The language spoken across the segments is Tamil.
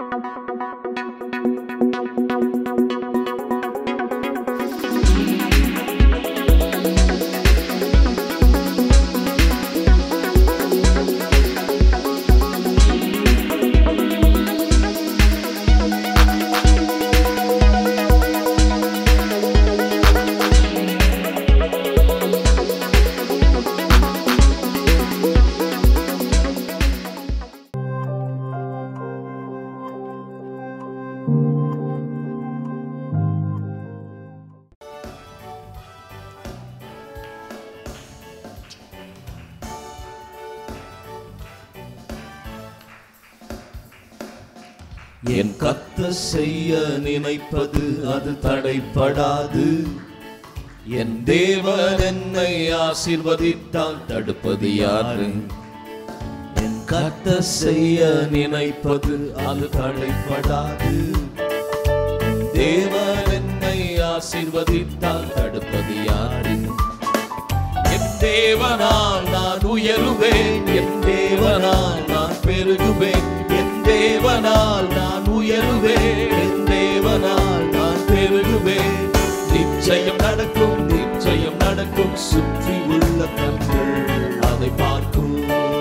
என் கர்த்தர் செய்ய நினைப்பது அது தடைப்படாது. என் தேவன் என்னை ஆசீர்வதித்தால் தடுப்பது யாரு? என் கர்த்தர் செய்ய நினைப்பது அது தடைப்படாது. என் தேவன் என்னை ஆசீர்வதித்தால் தடுப்பது யாரு? என் தேவனால் நான் உயருவேன், என் தேவனால் நான் பெருகுவேன், என் தேவனால் நான் உயருவேன், என் தேவனால் நான் பெருகுவேன். நிச்சயம் நடக்கும், நிச்சயம் நடக்கும், சுற்றி உள்ள கண்கள் அதை பார்க்கும்.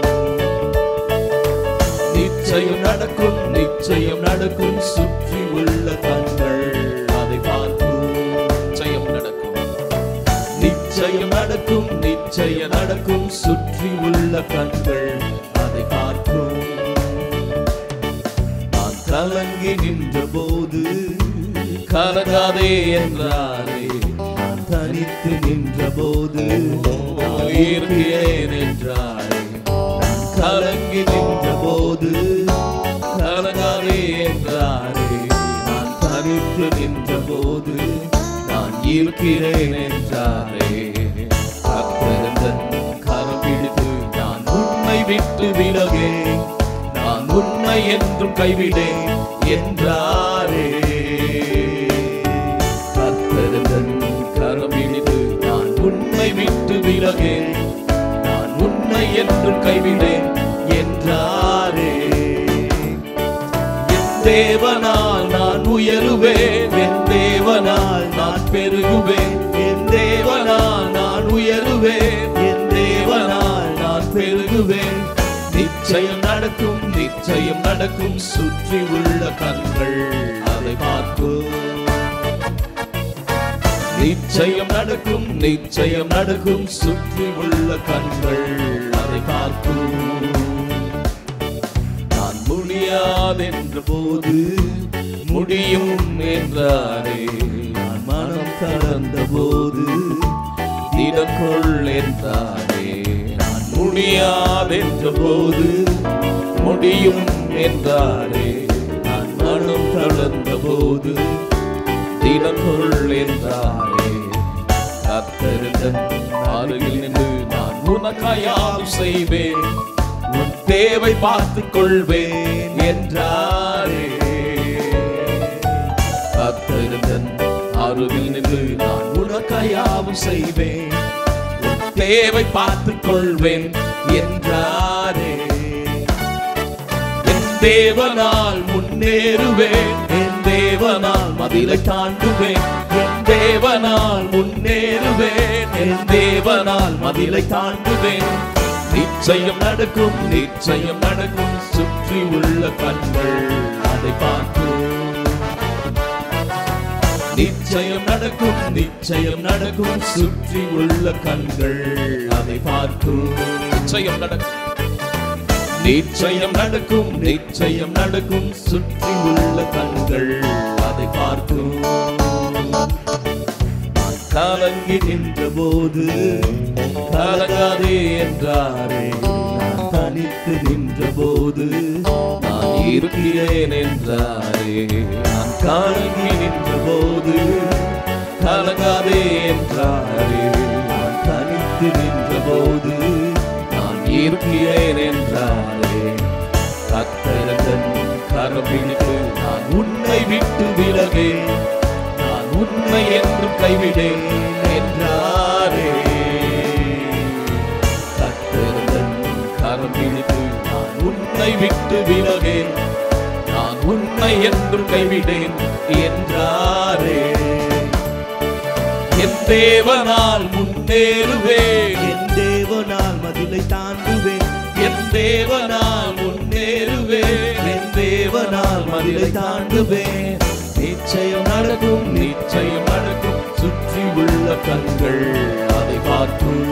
நிச்சயம் நடக்கும், நிச்சயம் நடக்கும், சுற்றி உள்ள கண்கள் அதை பார்க்கும். நிச்சயம் நடக்கும், நிச்சயம் நடக்கும், நிச்சயம் நடக்கும், சுற்றி உள்ள கண்கள் அதை பார்க்கும். நான் கலங்கி நின்ற போது கலங்காதே என்றாரே, நான் தனித்து நின்ற போது இருக்கிறேன் என்றாரே. நான் கலங்கி நின்ற போது கலங்காதே என்றாரே, நான் தனித்து நின்ற போது நான் இருக்கிறேன் என்றாரே. கர்த்தர் கரம் பிடித்து நான் உன்னை விட்டு விலகேன், நான் உன்னை என்றும் கைவிடேன் என்றாரே. கர்த்தர் கரம் பிடித்து நான் உன்னை விட்டு விலகேன், நான் உன்னை என்றும் கைவிடேன் என்றாரே. என் தேவனால் நான் உயருவேன், என் தேவனால் நான் பெருகுவேன், என் தேவனால் நான் உயருவேன், என் தேவனால் நான் பெருகுவேன். நிச்சயம் நடக்கும், நிச்சயம் நடக்கும், சுற்றி உள்ள கண்கள் அதை பார்க்கும். நிச்சயம் நடக்கும், நிச்சயம் நடக்கும், சுற்றி உள்ள கண்கள் அதை பார்க்கும். நான் முடியாதென்ற போது முடியும் என்றாரே, நான் மனம் தளர்ந்த போது திடக்கொள் என்றாரே. நான் முடியாதென்ற போது முடியும் என்றாரே, நான் மனம் தளர்ந்த போது திடக்கொள் என்றாரே. கர்த்தர் அருகில் நின்று நான் உனக்காய் யாவும் செய்வேன், உன் தேவை பார்த்துக் கொள்வேன் என்றாரே. கர்த்தர் அருகில் நின்று நான் உனக்காய் யாவும் செய்வேன், உன் தேவை பார்த்துக் கொள்வேன் என்றாரே. என் தேவனால் முன்னேறுவேன், என் தேவனால் மதிலை தாண்டுவேன், என் தேவனால் முன்னேறுவேன், என் தேவனால் மதிலை தாண்டுவேன். நிச்சயம் நடக்கும், நிச்சயம் நடக்கும், சுற்றி உள்ள கண்கள் அதை பார்க்கும். நிச்சயம் நடக்கும், நிச்சயம் நடக்கும், சுற்றி உள்ள கண்கள் அதை பார்க்கும். நிச்சயம் நடக்கும், நிச்சயம் நடக்கும், நிச்சயம் நடக்கும், சுற்றி உள்ள கண்கள் அதை பார்க்கும். கலங்கி நின்ற போது கலங்காதே என்றாரே, நான் தனித்து நின்ற போது நான் இருக்கிறேன் என்றாரே. நான் கலங்கி நின்ற போது கலங்காதே என்றாரே, நான் தனித்து நின்ற போது நான் இருக்கிறேன் என்றாரே. கர்த்தர் கரம் பிடித்து நான் உன்னை விட்டு விலகேன், நான் உன்னை என்றும் கைவிடேன் என்றாரே. கர்த்தர் கரம் பிடித்து நான் உன்னை விட்டு விலகேன், நான் உன்னை தாண்டினேன் என்றாரே. என் தேவனால் முன்னேறுவேன், என் தேவனால் மதிலை தாண்டுவேன், என் தேவனால் முன்னேறுவேன், என் தேவனால் மதிலை தாண்டுவேன். நிச்சயம் நடக்கும், நிச்சயம் நடக்கும், சுற்றி உள்ள கண்கள் அதை பார்க்கும்.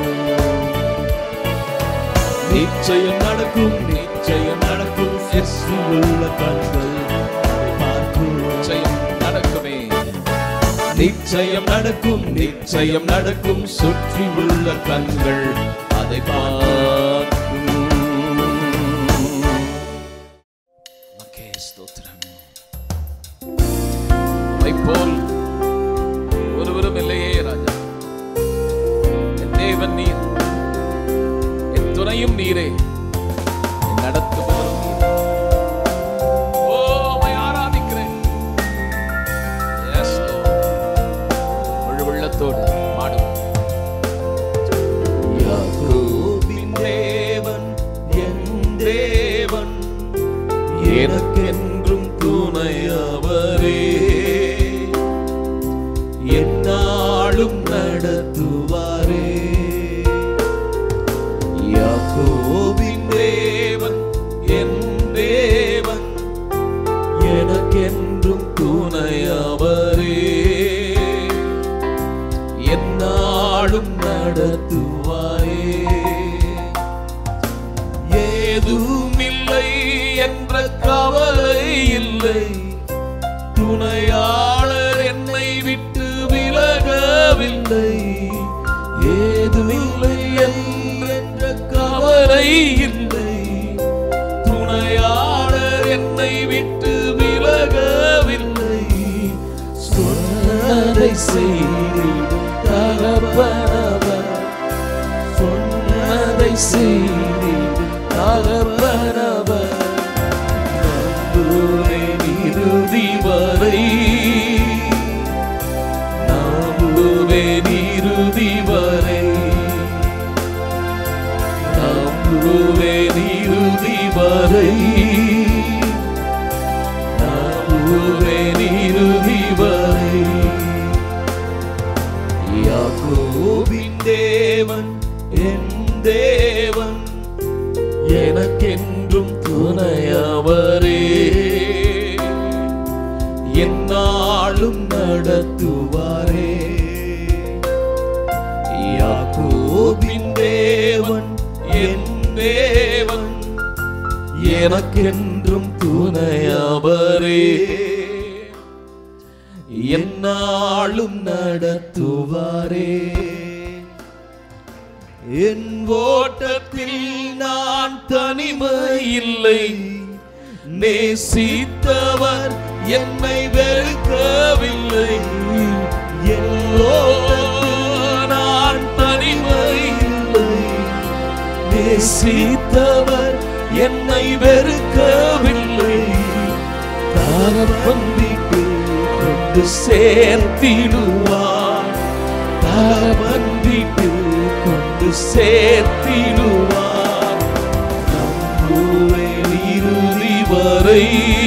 நிச்சயம் நடக்கும், நிச்சயம் நடக்கும், சுற்றி உள்ள கண்கள் அதை பார்க்கும். நிச்சயம் நடக்குமே, நிச்சயம் நடக்கும், நிச்சயம் நடக்கும், சுற்றி உள்ள கண்கள் அதை பார்க்கும். ஸ்தோத்திரம். போல் ஒருவரும் இல்லையே ராஜா. என் தேவன் நீர், என் துணையும் நீரே, என் நடத்துபவரும் நீரே. ஓ, உம்மை ஆராதிக்கிறேன். Yes, Lord. முழு உள்ளத்தோடு பாடுவோம். யாக்கோபின் தேவன் என் தேவன், எனக்கென்றும் துணையவரே. என்னாலும் நடத்துவாரே. யாக்கோபின் தேவன் என் தேவன், எனக்கென்றும் துணையவரே. என்னாலும் நடத்துவாரே. ஏதுமில்லை என்ற கவலை இல்லை, துணையாளர் என்னை விட்டு விலகவில்லை. ஏதுமில்லை என்ற கவலை இல்லை, துணையாளர் என்னை விட்டு விலகவில்லை. சொன்னதை செய்திடும் தகப்பனவர், சொன்னதை செய்திடும் தகப்பனவர். நம்புவேன் இறுதி வரை, நம்புவேன் இறுதி வரை, நம்புவேன் இறுதி வரை, நம்புவேன் இறுதி வரை. யாக்கோபின் தேவன் என் தேவன், எனக்கென்றும் துணையவரே. என்னாலும் நடத்துவாரே. யாக்கோபின் தேவன் என் தேவன், எனக்கென்றும் துணையவரே. என்னாலும் நடத்துவாரே. என் ஓட்டத்தில் நான் தனிமை இல்லை, நேசித்தவர் என்னை வெறுக்கவில்லை. என் ஓட்டத்தில் நான் தனிமை இல்லை, நேசித்தவர் என்னை வெறுக்கவில்லை. தகப்பன் வீட்டில் கொண்டு சேர்த்திடுவார், தகப்பன் வீட்டில் கொண்டு சேர்த்திடுவார். நம்புவேன் இறுதி வரை,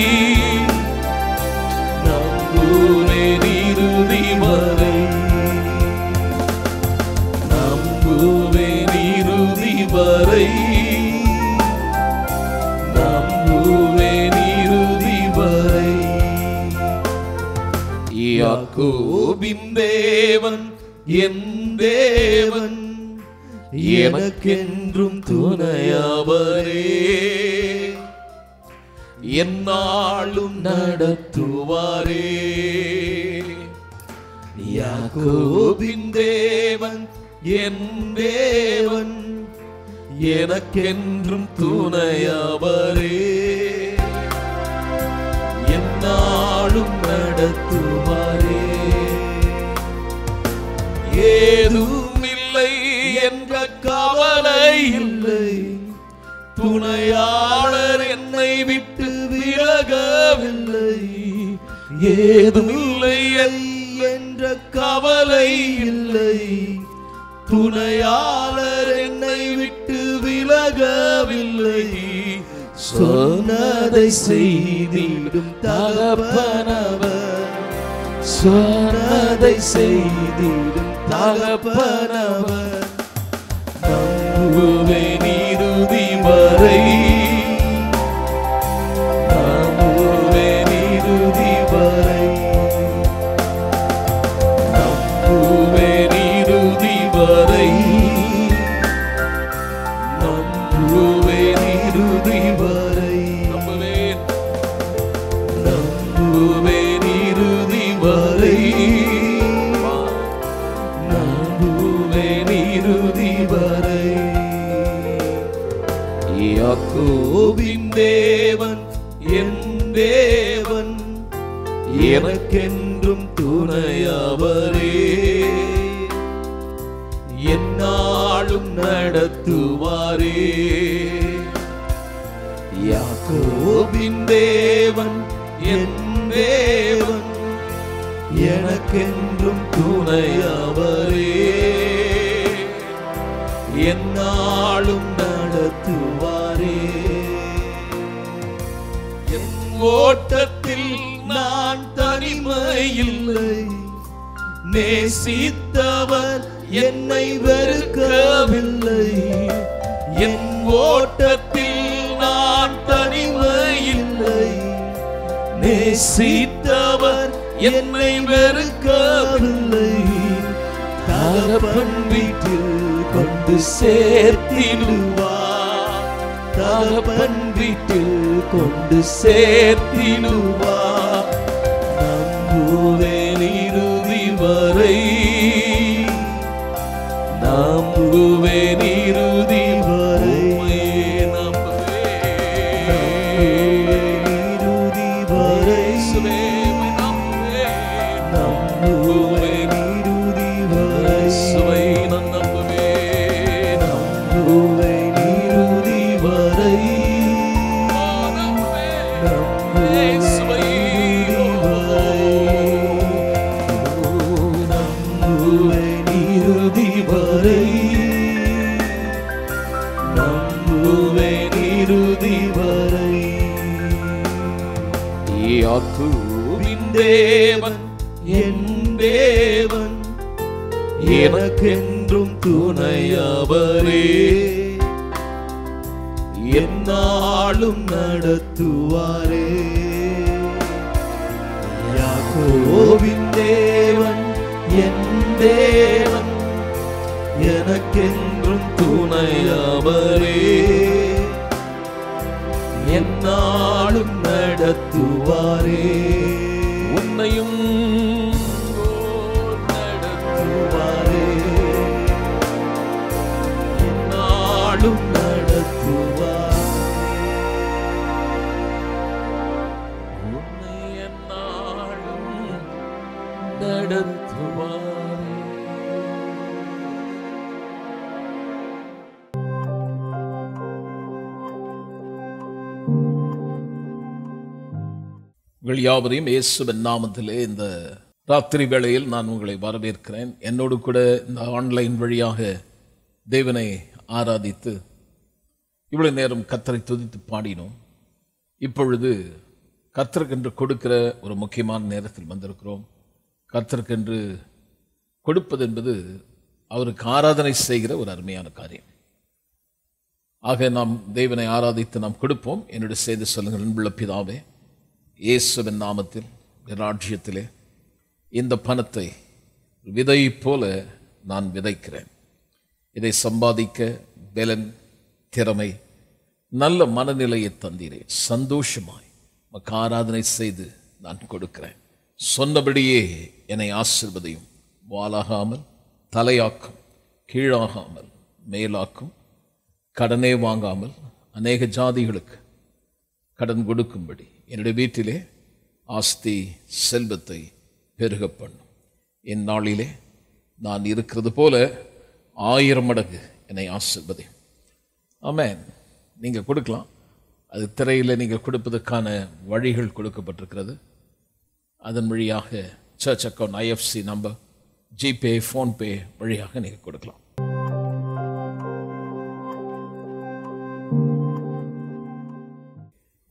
நம்புவேன் இறுதி வரை, நம்புவேன் இறுதி வரை, நம்புவேன் இறுதி வரை. யாக்கோபின் தேவன் என் தேவன், எனக்கென்றும் துணையவரே. என்னாலும் நடத்துவாரே. யாக்கோபின் தேவன் என் தேவன், எனக்கென்றும் துணையவரே. என்னாலும் நடத்துவாரே. ஏதுமில்லை என்ற கவலை இல்லை, துணையாளர் என்னை விட்டு விலகவில்லை. ஏதுமில்லை என்ற கவலை இல்லை, துணையாளர் என்னை விட்டு விலகவில்லை. சொன்னதை செய்திடும் தகப்பனவர், சொன்னதை செய்திடும் தகப்பனவர். நம்புவேன் இறுதி வரை, நம்புவேன் இறுதி வரை, நம்புவேன் இறுதி வரை, நம்புவேன் இறுதி வரை, நம்புவேன், நம்புவேன் இறுதி வரை, நம்புவேன் இறுதி வரை. யாக்கோபின் தேவன் என் தேவன், எனக்கென்றும் துணையவரே, என்னாலும் நடத்துவாரே. யாக்கோபின் தேவன் என் தேவன், எனக்கென்றும் துணையவரே, என்னாலும் நடத்துவாரே. என் ஓட்டத்தில் நான் தனிமையில்லை, நேசித்தவர் என்னை வெறுக்கவில்லை. என் ஓட்டத்தில் நான் தனிமையில்லை, நேசித்தவர் என்னை வெறுக்கவில்லை. தகப்பன் வீட்டில் கொண்டு சேர்த்திடுவார், தகப்பன் வீட்டில் கொண்டு சேர்த்திடுவார். நம்புவேன் இறுதி வரை, நம்புவேன் இறுதி வரை, நம்புவேன் இறுதி வரை, நம்புவேன் இறுதி வரை, நம்புவேன், நம்புவேன் இறுதி வரை, நம்புவேன் இறுதி வரை, நம்புவேன் இறுதி வரை. யாக்கோபின் தேவன் என் தேவன், எனக்கென்றும் துணையவரே, என்னாலும் நடத்துவாரே. யாக்கோபின் தேவன் என் தேவன், எனக்கென்றும் துணையவரே, என்னாலும் நடத்துவாரே. உன்னையும் நடத்துவாரே, என்னாலும் நடத்துவாரே, உன்னை என்னாலும் நடத்துவாரே. உங்கள் யாவரையும் இயேசுவின் நாமத்திலே இந்த ராத்திரி வேளையில் நான் உங்களை வரவேற்கிறேன். என்னோடு கூட இந்த ஆன்லைன் வழியாக தேவனை ஆராதித்து இவ்வளவு நேரம் கர்த்தரை துதித்து பாடினோம். இப்பொழுது கர்த்தருக்கென்று கொடுக்கிற ஒரு முக்கியமான நேரத்தில் வந்திருக்கிறோம். கர்த்தருக்கென்று கொடுப்பது என்பது அவருக்கு ஆராதனை செய்கிற ஒரு அருமையான காரியம். ஆக நாம் தேவனை ஆராதித்து நாம் கொடுப்போம். என்னுடைய செய்தி சொல்லுங்கள். அன்புள்ள பிதாவே, இயேசுவின் நாமத்தில் ராஜ்யத்திலே இந்த பணத்தை விதை போல நான் விதைக்கிறேன். இதை சம்பாதிக்க பலன், திறமை, நல்ல மனநிலையை தந்தீரே. சந்தோஷமாய் உமக்கு ஆராதனை செய்து நான் கொடுக்கிறேன். சொன்னபடியே என்னை ஆசீர்வதியும். வாலாகாமல் தலையாக்கும், கீழாகாமல் மேலாக்கும், கடனே வாங்காமல் அநேக ஜாதிகளுக்கு கடன் கொடுக்கும்படி என்னுடைய வீட்டிலே ஆஸ்தி செல்வத்தை பெருக பண்ணும். என் நாளிலே நான் இருக்கிறது போல 1000 மடங்கு என்னை ஆசீர்வதியும். ஆமென். நீங்கள் கொடுக்கலாம். அது திரையில் நீங்கள் கொடுப்பதற்கான வழிகள் கொடுக்கப்பட்டிருக்கிறது. அதன் வழியாக church account, IFC number, GPay, PhonePe வழியாக நீங்கள் கொடுக்கலாம்.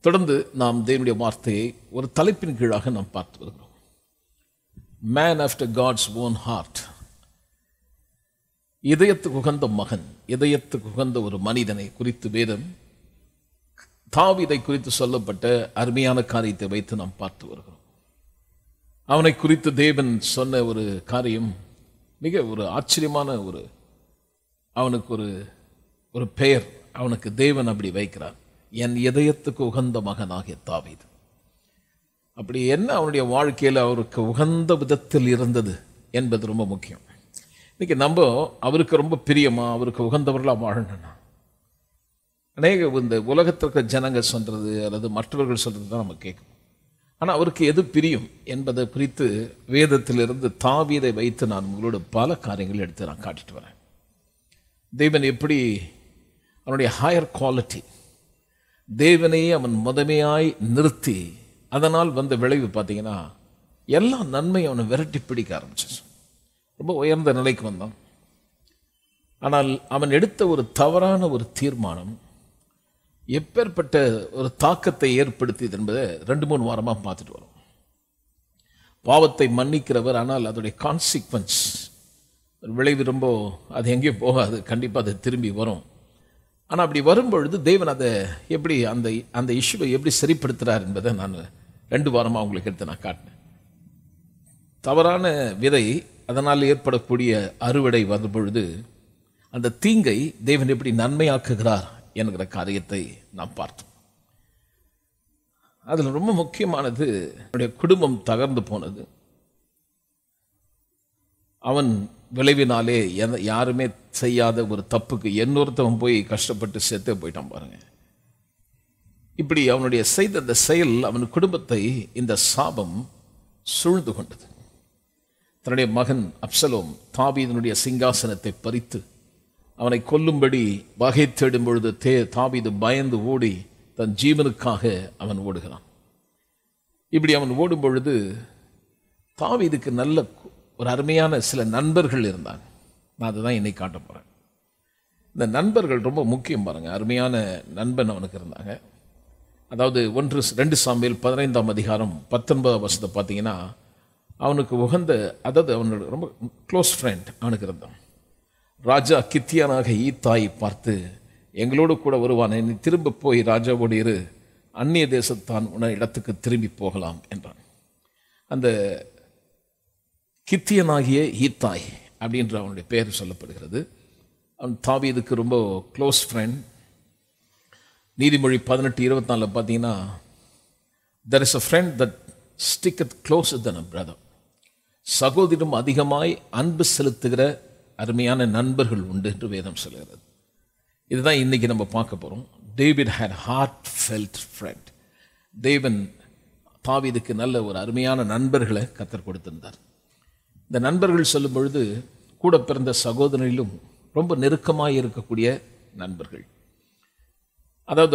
தொடர்ந்து நாம் தேவனுடைய வார்த்தையை ஒரு தலைப்பின் கீழாக நாம் பார்த்து வருகிறோம். Man after God's own heart. இதயத்துக்கு உகந்த மகன், இதயத்துக்கு உகந்த ஒரு மனிதனை குறித்து வேதம் தாவீதை குறித்து சொல்லப்பட்ட அருமையான காரியத்தை வைத்து நாம் பார்த்து வருகிறோம். அவனை குறித்து தேவன் சொன்ன ஒரு காரியம் மிக ஒரு ஆச்சரியமான அவனுக்கு ஒரு பெயர் அவனுக்கு தேவன் அப்படி வைக்கிறார், என் இதயத்துக்கு உகந்த மகனாகிய தாவீது. அப்படி என்ன அவனுடைய வாழ்க்கையில் அவருக்கு உகந்த விதத்தில் இருந்தது என்பது ரொம்ப முக்கியம். இன்னைக்கு நம்ம அவருக்கு ரொம்ப பிரியமா, அவருக்கு உகந்தவர்களாக வாழணும்னா அநேக இந்த உலகத்திற்கு ஜனங்க சொல்றது அல்லது மற்றவர்கள் சொல்றது தான் நம்ம கேட்கணும். ஆனால் அவருக்கு எது பிரியும் என்பதை குறித்து வேதத்திலிருந்து தாவீதை வைத்து நான் உங்களோட பல காரியங்கள் எடுத்து நான் காட்டிட்டு வரேன். தேவன் எப்படி அவனுடைய ஹையர் குவாலிட்டி, தேவனையே அவன் முதன்மையாய் நிறுத்தி அதனால் வந்த விளைவு பார்த்தீங்கன்னா எல்லா நன்மையும் அவனை விரட்டி பிடிக்க ஆரம்பிச்சு. ரொம்ப உயர்ந்த நிலைக்கு வந்தான். ஆனால் அவன் எடுத்த ஒரு தவறான ஒரு தீர்மானம் எப்பேற்பட்ட ஒரு தாக்கத்தை ஏற்படுத்தியது என்பதை 2-3 வாரமாக பார்த்துட்டு வரோம். பாவத்தை மன்னிக்கிறவர், ஆனால் அதோடைய கான்சிக்வன்ஸ் விளைவு ரொம்ப அது எங்கேயும் போகாது, கண்டிப்பாக அது திரும்பி வரும். ஆனால் அப்படி வரும்பொழுது தேவன் அதை எப்படி அந்த இஷ்யூவை எப்படி சரிப்படுத்துகிறார் என்பதை நான் 2 வாரமாக உங்களுக்கு எடுத்து நான் காட்டினேன். தவறான விதை, அதனால் ஏற்படக்கூடிய அறுவடை வரும் பொழுது அந்த தீங்கை தேவன் எப்படி நன்மையாக்குகிறார் என்கிற காரியத்தை நாம் பார்த்தோம். அதில் ரொம்ப முக்கியமானது அவனுடைய குடும்பம் தகர்ந்து போனது. அவன் விளைவினாலே யாருமே செய்யாத ஒரு தப்புக்கு இன்னொருத்தவன் போய் கஷ்டப்பட்டு செத்து போயிட்டான் பாருங்க. இப்படி அவனுடைய செய்த அந்த செயல் அவன் குடும்பத்தை இந்த சாபம் சூழ்ந்து கொண்டது. தன்னுடைய மகன் அப்சலோம் தாவீதினுடைய சிங்காசனத்தை பறித்து அவனை கொல்லும்படி வகை தேடும் பொழுது தாவீது பயந்து ஓடி தன் ஜீவனுக்காக அவன் ஓடுகிறான். இப்படி அவன் ஓடும் பொழுது தாவீதுக்கு நல்ல ஒரு அருமையான சில நண்பர்கள் இருந்தாங்க. நான் அதுதான் இன்னைக்கு காட்ட போகிறேன். இந்த நண்பர்கள் ரொம்ப முக்கியம் பாருங்க. அருமையான நண்பன் அவனுக்கு இருந்தாங்க. அதாவது 2 சாமுவேல் 15ஆம் அதிகாரம் 19ஆம் வசனத்தை பார்த்தீங்கன்னா அவனுக்கு உகந்த, அதாவது அவனோட ரொம்ப க்ளோஸ் ஃப்ரெண்ட் அவனுக்கு இருந்தான். ராஜா கித்தியானாக ஈத்தாயை பார்த்து, எங்களோடு கூட வருவானே, நீ திரும்ப போய் ராஜாவோடு இரு, அந்நிய தேசத்தான் உன இடத்துக்கு திரும்பி போகலாம் என்றான். அந்த கித்தியனாகிய ஈத்தாய் அப்படின்ற அவனுடைய பெயர் சொல்லப்படுகிறது. அவன் தாவீதுக்கு ரொம்ப க்ளோஸ் ஃப்ரெண்ட். நீதிமொழி 18:24 பார்த்தீங்கன்னா, there is a friend that sticketh closer than a brother. சகோதரனும் அதிகமாய் அன்பு செலுத்துகிற அருமையான நண்பர்கள் உண்டு என்று வேதம் சொல்கிறது. இதுதான் இன்னைக்கு நம்ம பார்க்க போகிறோம். David had heartfelt friend. தேவன் தாவீதுக்கு நல்ல ஒரு அருமையான நண்பர்களை கர்த்தர் கொடுத்திருந்தார். இந்த நண்பர்கள் சொல்லும் பொழுது கூட பிறந்த சகோதரனிலும் ரொம்ப நெருக்கமாக இருக்கக்கூடிய நண்பர்கள். அதாவது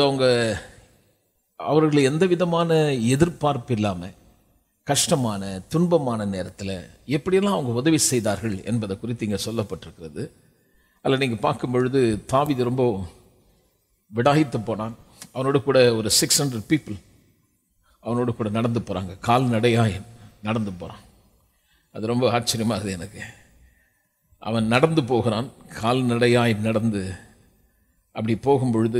அவர்களை எந்த விதமான எதிர்பார்ப்பு இல்லாமல் கஷ்டமான துன்பமான நேரத்தில் எப்படியெல்லாம் அவங்க உதவி செய்தார்கள் என்பதை குறித்து இங்கே சொல்லப்பட்டிருக்கிறது. அதில் நீங்கள் பார்க்கும் பொழுது தாவீது ரொம்ப விடாய்த்து போனான். அவனோடு கூட ஒரு 600 பீப்புள் அவனோடு கூட நடந்து போகிறாங்க, கால்நடையாய் நடந்து போகிறான். அது ரொம்ப ஆச்சரியமாக இருக்குது எனக்கு. அவன் நடந்து போகிறான், கால்நடையாய் நடந்து. அப்படி போகும் பொழுது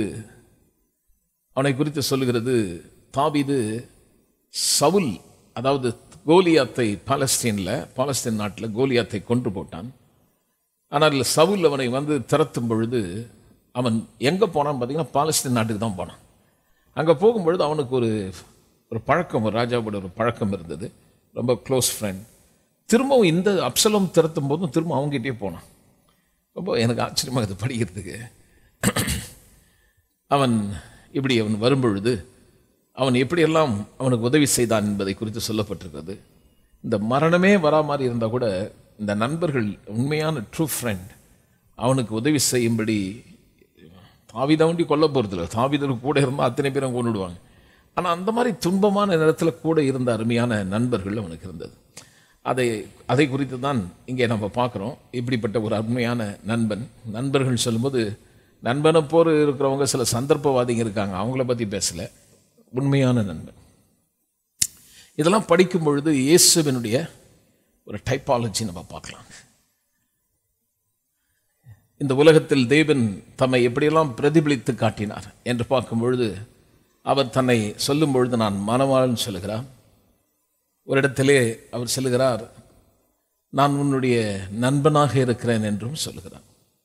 அவனை குறித்து சொல்லுகிறது, தாவீது சவுல், அதாவது கோலியாத்தை பாலஸ்தீன் நாட்டில் கோலியாத்தை கொன்று போட்டான். ஆனால் சவுல் அவனை வந்து திரத்தும் பொழுது அவன் எங்கே போனான்னு பார்த்தீங்கன்னா பாலஸ்தீன் நாட்டுக்கு தான் போனான். அங்கே போகும்பொழுது அவனுக்கு ஒரு பழக்கம், ஒரு ராஜாவோட ஒரு பழக்கம் இருந்தது, ரொம்ப க்ளோஸ் ஃப்ரெண்ட். திரும்பவும் இந்த அப்சலோம் திரத்தும் போதும் திரும்ப அவங்ககிட்டயே போனான். ரொம்ப எனக்கு ஆச்சரியமாக இது படிக்கிறதுக்கு. அவன் வரும்பொழுது அவன் எப்படியெல்லாம் அவனுக்கு உதவி செய்தான் என்பதை குறித்து சொல்லப்பட்டிருக்கிறது. இந்த மரணமே வரா மாதிரி இருந்தால் கூட இந்த நண்பர்கள், உண்மையான ட்ரூ ஃப்ரெண்ட், அவனுக்கு உதவி செய்யும்படி தாவீதை ஒண்டி கொல்ல போகிறதில்ல, தாவீதற்கு கூட இருந்தால் அத்தனை பேரும் கொண்டுடுவாங்க. ஆனால் அந்த மாதிரி துன்பமான நேரத்தில் கூட இருந்த அருமையான நண்பர்கள் அவனுக்கு இருந்தது. அதை குறித்து தான் இங்கே நம்ம பார்க்குறோம். இப்படிப்பட்ட ஒரு அருமையான நண்பர்கள் சொல்லும்போது, நண்பனை போர் இருக்கிறவங்க சில சந்தர்ப்பவாதிங்க இருக்காங்க, அவங்கள பற்றி பேசலை. உண்மையான நண்பன். இதெல்லாம் படிக்கும் பொழுது இயேசுவினுடைய ஒரு டைப்பாலஜி நம்ம பார்க்கலாம். இந்த உலகத்தில் தேவன் தம்மை எப்படியெல்லாம் பிரதிபலித்து காட்டினார் என்று பார்க்கும் பொழுது அவர் தன்னை சொல்லும் பொழுது நான் மணவாளன் சொல்லுகிறார். ஒரு இடத்திலே அவர் சொல்லுகிறார், நான் உன்னுடைய நண்பனாக இருக்கிறேன் என்றும் சொல்லுகிறார்.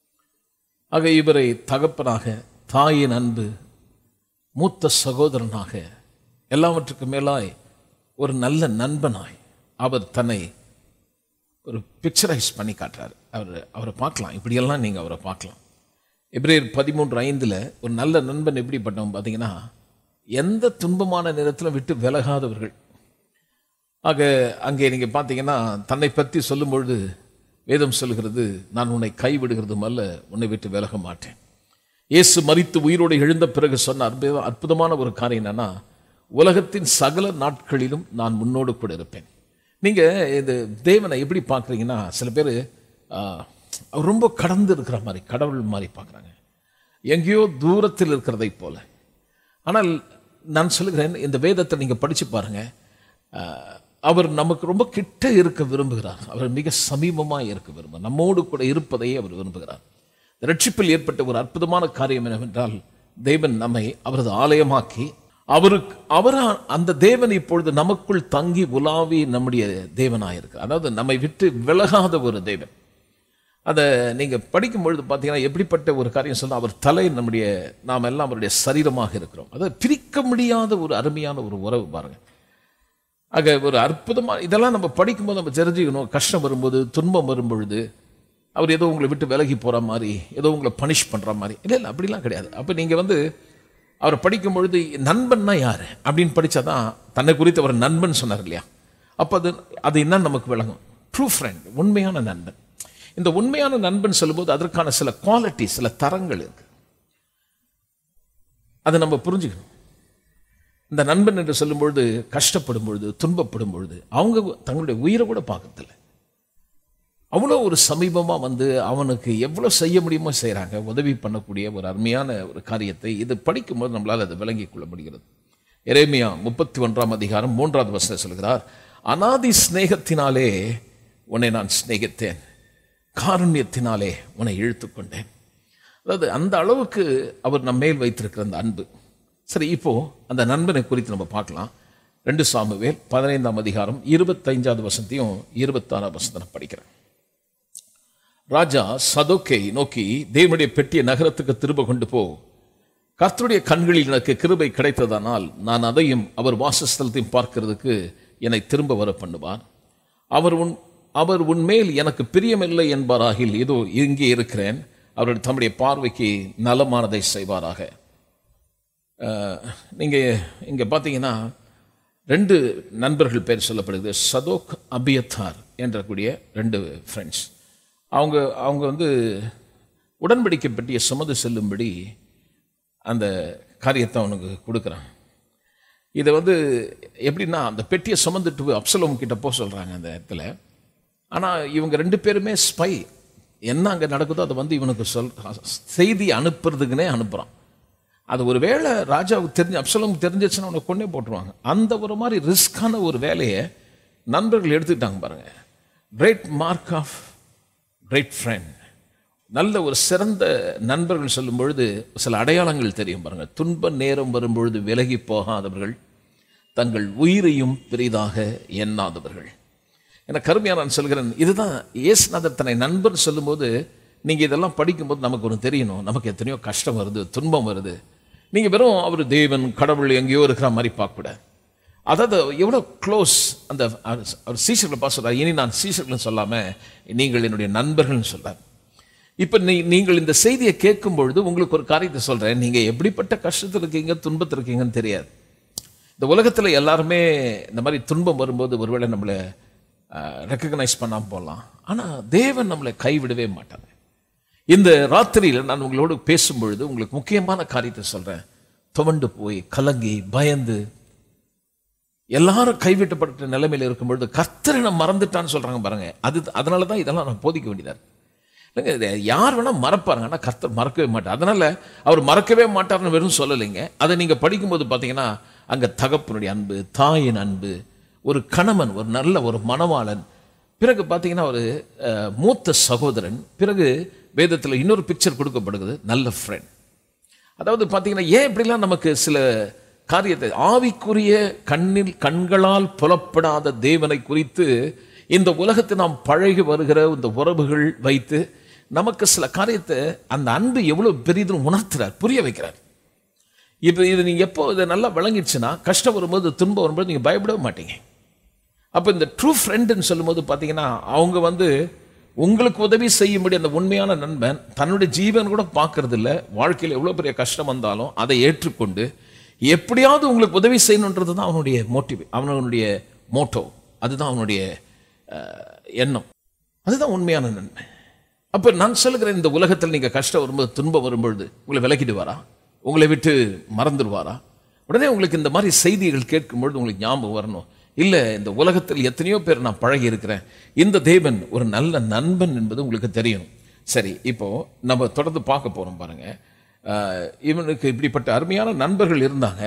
ஆக இவரை தகப்பனாக, தாயின் அன்பு, மூத்த சகோதரனாக, எல்லாவற்றுக்கும் மேலாய் ஒரு நல்ல நண்பனாய் அவர் தன்னை ஒரு பிக்சரைஸ் பண்ணி காட்டுறார். அவரை பார்க்கலாம், இப்படியெல்லாம் நீங்கள் அவரை பார்க்கலாம். எபிரேயர் 13:5 ஒரு நல்ல நண்பன் எப்படிப்பட்டவன் பார்த்தீங்கன்னா, எந்த துன்பமான நேரத்தில் விட்டு விலகாதவர்கள். ஆக அங்கே நீங்கள் பார்த்தீங்கன்னா தன்னை பற்றி சொல்லும் பொழுது வேதம் சொல்கிறது, நான் உன்னை கைவிடுகிறதும் அல்ல, உன்னை விட்டு விலக மாட்டேன். இயேசு மரித்து உயிரோடு எழுந்த பிறகு சொன்ன அற்புதமான ஒரு காரியம் என்னன்னா, உலகத்தின் சகல நாட்களிலும் நான் முன்னோடு கூட இருப்பேன். நீங்கள் இந்த தேவனை எப்படி பார்க்குறீங்கன்னா, சில பேர் அவர் ரொம்ப கடந்து இருக்கிற மாதிரி, கடவுள் மாதிரி பார்க்குறாங்க, எங்கேயோ தூரத்தில் இருக்கிறதை போல. ஆனால் நான் சொல்லுகிறேன், இந்த வேதத்தை நீங்கள் படித்து பாருங்கள், அவர் நமக்கு ரொம்ப கிட்ட இருக்க விரும்புகிறார். அவர் மிக சமீபமாக இருக்க விரும்புகிறார். நம்மோடு கூட இருப்பதையே அவர் விரும்புகிறார். ரட்சிப்பில் ஏற்பட்ட ஒரு அற்புதமான காரியம் என்னவென்றால், தேவன் நம்மை அவரது ஆலயமாக்கி, அவர் அந்த தேவன் இப்பொழுது நமக்குள் தங்கி உலாவி நம்முடைய தேவனாயிருக்கிறார். அதாவது நம்மை விட்டு விலகாத ஒரு தேவன். அதை நீங்கள் படிக்கும் பொழுது பார்த்தீங்கன்னா எப்படிப்பட்ட ஒரு காரியம் சொன்னால், அவர் தலை நாம் எல்லாம் அவருடைய சரீரமாக இருக்கிறோம். அதாவது பிரிக்க முடியாத ஒரு அருமையான ஒரு உறவு பாருங்கள். ஆக ஒரு அற்புதமாக இதெல்லாம் நம்ம படிக்கும்போது நம்ம தெரிஞ்சுக்கணும். கஷ்டம் வரும்போது, துன்பம் வரும்பொழுது அவர் ஏதோ உங்களை விட்டு விலகி போகிற மாதிரி, ஏதோ உங்களை பனிஷ் பண்ணுற மாதிரி இல்லை, அப்படிலாம் கிடையாது. அப்போ நீங்கள் அவரை படிக்கும் பொழுது நண்பன்னா யார் அப்படின்னு படித்தா தான் தன்னை குறித்து அவர் நண்பன் சொன்னார் இல்லையா, அப்போ அது என்னன்னு நமக்கு விளங்கும். ட்ரூ ஃப்ரெண்ட், உண்மையான நண்பன். இந்த உண்மையான நண்பன் சொல்லும்போது அதற்கான சில குவாலிட்டி, சில தரங்கள் இருக்கு. அதை நம்ம புரிஞ்சுக்கணும். இந்த நண்பன் என்று சொல்லும்பொழுது, கஷ்டப்படும் பொழுது, துன்பப்படும் பொழுது அவங்க தங்களுடைய உயிரை கூட பார்க்கறதில்ல. அவ்வளோ ஒரு சமீபமாக அவனுக்கு எவ்வளோ செய்ய முடியுமோ செய்கிறாங்க. உதவி பண்ணக்கூடிய ஒரு அருமையான ஒரு காரியத்தை இது படிக்கும்போது நம்மளால் அதை விளங்கிக் கொள்ள முடிகிறது. எரேமியா 31:3 சொல்கிறார், அநாதி ஸ்நேகத்தினாலே உன்னை நான் சிநேகித்தேன், காருண்யத்தினாலே உன்னை இழுத்து கொண்டேன். அதாவது அந்த அளவுக்கு அவர் நம்ம மேல் வைத்திருக்கிற அந்த அன்பு. சரி, இப்போ அந்த நண்பனை குறித்து நம்ம பார்க்கலாம். 2 சாமுவேல் 15:25 26 படிக்கிறேன். ராஜா சதோக்கை நோக்கி, தேவனுடைய பெட்டியை நகரத்துக்கு திரும்ப கொண்டு போ, கர்த்தருடைய கண்களில் எனக்கு கிருபை கிடைத்ததானால் நான் அதையும் அவர் வாசஸ்தலத்தையும் பார்க்கிறதுக்கு என்னை திரும்ப வர பண்ணுவார். அவர் உன்மேல் எனக்கு பிரியமில்லை என்பாராகில், இதோ இங்கே இருக்கிறேன், அவருடைய தம்முடைய பார்வைக்கு நலமானதை செய்வாராக. நீங்கள் இங்கே பார்த்தீங்கன்னா 2 நண்பர்கள் பேர் சொல்லப்படுது. சதோக், அபியத்தார் என்ற கூடிய 2 ஃப்ரெண்ட்ஸ். அவங்க உடன்படிக்கை பெட்டியை சுமந்து செல்லும்படி அந்த காரியத்தை அவனுக்கு கொடுக்குறாங்க. இதை எப்படின்னா, அந்த பெட்டியை சுமந்துட்டு அப்சலோம் கிட்ட போக சொல்கிறாங்க அந்த இடத்துல. ஆனால் இவங்க 2 பேருமே ஸ்பை, என்ன அங்கே நடக்குதோ அதை இவனுக்கு செய்தி அனுப்புறதுக்குன்னே அனுப்புகிறான். அது ஒரு வேளை ராஜாவுக்கு அப்சலோமுக்கு தெரிஞ்சிச்சுன்னா அவனை கொண்டே போட்டுருவாங்க. அந்த ஒரு மாதிரி ரிஸ்கான ஒரு வேலையை நண்பர்கள் எடுத்துக்கிட்டாங்க பாருங்க. Great mark of great friend. நல்ல ஒரு சிறந்த நண்பர்கள் சொல்லும் பொழுது சில அடையாளங்கள் தெரியும் பாருங்க. துன்ப நேரம் வரும்பொழுது விலகி போகாதவர்கள், தங்கள் உயிரையும் பெரிதாக எண்ணாதவர்கள். எனக்கு கருமையாக நான் சொல்கிறேன், இதுதான் இயேசுநாதர் தன்னை நண்பர் சொல்லும்போது. நீங்கள் இதெல்லாம் படிக்கும்போது நமக்கு ஒன்று தெரியணும், நமக்கு எத்தனையோ கஷ்டம் வருது, துன்பம் வருது. நீங்கள் வெறும் அவர் தேவன், கடவுள் எங்கேயோ இருக்கிற மாதிரி பார்க்கக்கூடாது. அதாவது எவ்வளோ க்ளோஸ். அந்த அவர் சீஷர்களை பார்த்து சொல்கிறார், இனி நான் சீஷர்கள்னு சொல்லாமல் நீங்கள் என்னுடைய நண்பர்கள்னு சொல்கிறார். இப்போ நீங்கள் இந்த செய்தியை கேட்கும் பொழுது உங்களுக்கு ஒரு காரியத்தை சொல்கிறேன். நீங்கள் எப்படிப்பட்ட கஷ்டத்தில் இருக்கீங்க, துன்பத்தில் இருக்கீங்கன்னு தெரியாது. இந்த உலகத்தில் எல்லாருமே இந்த மாதிரி துன்பம் வரும்போது ஒருவேளை நம்மளை ரெக்கக்னைஸ் பண்ணாமல் போகலாம். ஆனால் தேவன் நம்மளை கைவிடவே மாட்டாங்க. இந்த ராத்திரியில் நான் உங்களோடு பேசும்பொழுது உங்களுக்கு முக்கியமான காரியத்தை சொல்கிறேன். துவண்டு போய் கலங்கி பயந்து எல்லாரும் கைவிட்டப்பட்ட நிலைமையில் இருக்கும்பொழுது கர்த்தரை நான் மறந்துட்டான்னு சொல்கிறாங்க பாருங்க. அதனால தான் இதெல்லாம் நான் போதிக்க வேண்டியதாக இருக்கு. இல்லைங்க, யார் வேணால் மறப்பாருங்க, ஆனால் கர்த்தர் மறக்கவே மாட்டார். அதனால் அவர் மறக்கவே மாட்டார்னு வெறும் சொல்லலைங்க. அதை நீங்கள் படிக்கும்போது பார்த்தீங்கன்னா அங்க தகப்பனுடைய அன்பு, தாயின் அன்பு, ஒரு கணவன், ஒரு நல்ல ஒரு மணவாளன், பிறகு பார்த்தீங்கன்னா ஒரு மூத்த சகோதரன், பிறகு வேதத்தில் இன்னொரு பிக்சர் கொடுக்கப்படுகிறது, நல்ல ஃப்ரெண்ட். அதாவது பார்த்தீங்கன்னா ஏன் இப்படிலாம் நமக்கு சில காரியத்தை ஆவிக்குரிய கண்களால் புலப்படாத தேவனை குறித்து இந்த உலகத்தை நாம் பழகி வருகிற இந்த உறவுகள் வைத்து நமக்கு சில காரியத்தை அந்த அன்பு எவ்வளவு பெரியதுன்னு உணர்த்துறார், புரிய வைக்கிறார். இப்போ இது நீங்கள் எப்போ இதை நல்லா விளங்கிடுச்சுன்னா கஷ்டம் வரும்போது, துன்பம் வரும்போது நீங்கள் பயப்படவே மாட்டீங்க. அப்போ இந்த ட்ரூ ஃப்ரெண்டுன்னு சொல்லும்போது பார்த்தீங்கன்னா அவங்க உங்களுக்கு உதவி செய்யும்படி அந்த உண்மையான நண்பன் தன்னுடைய ஜீவன் கூட பார்க்கறது இல்லை. வாழ்க்கையில் எவ்வளோ பெரிய கஷ்டம் வந்தாலும் அதை ஏற்றுக்கொண்டு எப்படியாவது உங்களுக்கு உதவி செய்யணுன்றது தான் அவனுடைய மோட்டிவ், அவனுடைய மோட்டோ, அதுதான் அவனுடைய எண்ணம், அதுதான் உண்மையான நன்மை. அப்போ நான் சொல்லுகிறேன், இந்த உலகத்தில் நீங்கள் கஷ்டம் வரும்போது, துன்பம் வரும்பொழுது உங்களை விலக்கிடுவாரா? உங்களை விட்டு மறந்துடுவாரா? உடனே உங்களுக்கு இந்த மாதிரி செய்திகள் கேட்கும்பொழுது உங்களுக்கு ஞாபகம் வரணும், இல்லை இந்த உலகத்தில் எத்தனையோ பேர் நான் பழகி இருக்கிறேன், இந்த தேவன் ஒரு நல்ல நண்பன் என்பது உங்களுக்கு தெரியும். சரி, இப்போ நம்ம தொடர்ந்து பார்க்க போறோம் பாருங்க. இவனுக்கு இப்படிப்பட்ட அருமையான நண்பர்கள் இருந்தாங்க.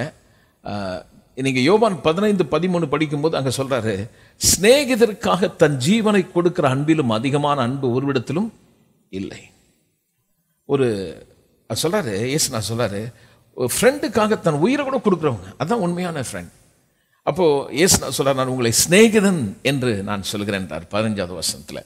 நீங்க யோவான் 15:13 படிக்கும்போது அங்க சொல்றாரு, சிநேகிதருக்காக தன் ஜீவனை கொடுக்கிற அன்பிலும் அதிகமான அன்பு ஒருவிடத்திலும் இல்லை. ஒரு சொல்றாரு ஏசு, நான் சொல்றாரு, ஃப்ரெண்டுக்காக தன் உயிரை கூட கொடுக்குறவங்க, அதான் உண்மையான ஃப்ரெண்ட். அப்போ ஏசு நான் சொல்றாரு, நான் உங்களை சிநேகிதன் என்று நான் சொல்கிறேன் 15வது வசனத்துல.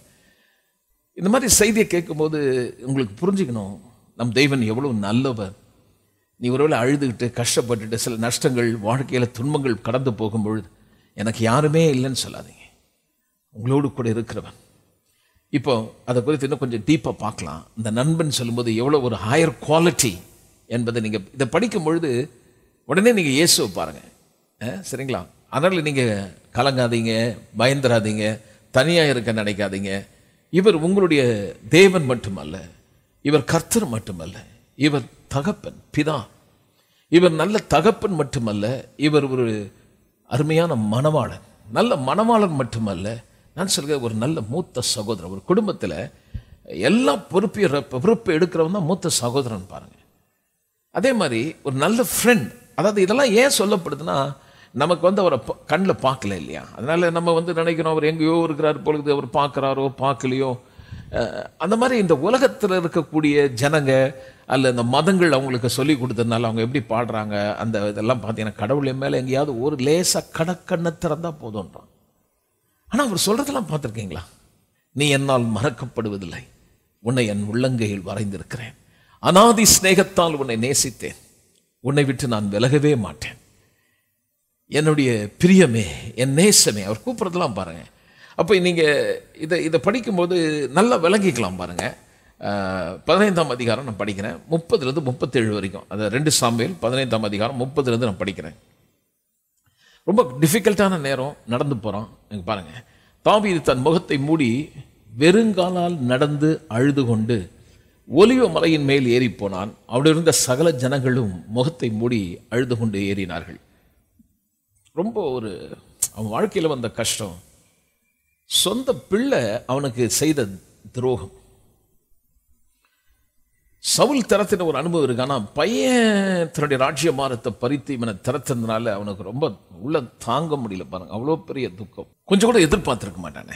இந்த மாதிரி செய்தியை கேட்கும்போது உங்களுக்கு புரிஞ்சுக்கணும், நம் தெய்வன் எவ்வளவு நல்லவர். நீ ஒருவேளை அழுதுகிட்டு கஷ்டப்பட்டுட்டு சில நஷ்டங்கள், வாழ்க்கையில் துன்பங்கள் கடந்து போகும்பொழுது எனக்கு யாருமே இல்லைன்னு சொல்லாதீங்க, உங்களோடு கூட இருக்கிறவன். இப்போ அதை குறித்து இன்னும் கொஞ்சம் டீப்பாக பார்க்கலாம். இந்த நண்பன் சொல்லும்போது எவ்வளோ ஒரு ஹையர் குவாலிட்டி என்பதை நீங்கள் இதை படிக்கும் பொழுது உடனே நீங்கள் இயேசுவை பாருங்கள், சரிங்களா? அதனால் நீங்கள் கலங்காதீங்க, பயந்துராதீங்க, தனியாக இருக்க நினைக்காதீங்க. இவர் உங்களுடைய தேவன் மட்டுமல்ல, இவர் கர்த்தர் மட்டுமல்ல, இவர் தகப்பன், பிதா. இவர் நல்ல தகப்பன் மட்டுமல்ல, இவர் ஒரு அருமையான மணவாளன். நல்ல மணவாளன் மட்டுமல்ல, நான் சொல்கிற ஒரு நல்ல மூத்த சகோதரன். ஒரு குடும்பத்தில் எல்லா பொறுப்பை எடுக்கிறவன் தான் மூத்த சகோதரன் பாருங்க. அதே மாதிரி ஒரு நல்ல ஃப்ரெண்ட். அதாவது இதெல்லாம் ஏன் சொல்லப்படுதுன்னா, நமக்கு அவரை கண்ணில் பார்க்கல இல்லையா, அதனால நம்ம நினைக்கிறோம் அவர் எங்கேயோ இருக்கிறார் பொழுது, அவர் பார்க்குறாரோ பார்க்கலையோ. அந்த மாதிரி இந்த உலகத்தில் இருக்கக்கூடிய ஜனங்க அல்ல இந்த மதங்கள் அவங்களுக்கு சொல்லி கொடுத்ததுனால அவங்க எப்படி பாடுறாங்க, அந்த இதெல்லாம் பார்த்தீங்கன்னா கடவுள் மேலே எங்கேயாவது ஒரு லேசாக கடக்கண்ணை திறந்தா போதுன்றான். ஆனால் அவர் சொல்றதெல்லாம் பார்த்துருக்கீங்களா? நீ என்னால் மறக்கப்படுவதில்லை, உன்னை என் உள்ளங்கையில் வரைந்திருக்கிறேன், அநாதி சிநேகத்தால் உன்னை நேசித்தேன், உன்னை விட்டு நான் விலகவே மாட்டேன், என்னுடைய பிரியமே, என் நேசமே. அவர் கூப்பிட்றதெல்லாம் பாருங்க. அப்போ நீங்கள் இதை படிக்கும்போது நல்லா விளங்கிக்கலாம் பாருங்க. 15ஆம் அதிகாரம் நான் படிக்கிறேன், 30 to 37 வரைக்கும். அது 2 சாமுவேல் 15ஆம் அதிகாரம் 30 நான் படிக்கிறேன். ரொம்ப டிஃபிகல்ட்டான நேரம், நடந்து போகிறான். நீங்கள் பாருங்க, தாவீது தன் முகத்தை மூடி வெறுங்காலால் நடந்து அழுது கொண்டு ஒலிவ மலையின் மேல் ஏறி போனான். അവിടെ இருந்த சகல ஜனங்களும் முகத்தை மூடி அழுது கொண்டு ஏறினார்கள். ரொம்ப அவன் வாழ்க்கையில் வந்த கஷ்டம், சொந்த பிள்ளை அவனுக்கு செய்த துரோகம். சவுல் திறத்தின ஒரு அனுபவம் இருக்கு. ஆனால் பையன் தன்னுடைய ராஜ்யமாரத்தை பறித்து இவனை திறத்தினால அவனுக்கு ரொம்ப உள்ள தாங்க முடியல பாருங்க. அவ்வளோ பெரிய துக்கம், கொஞ்சம் கூட எதிர்பார்த்திருக்க மாட்டானே.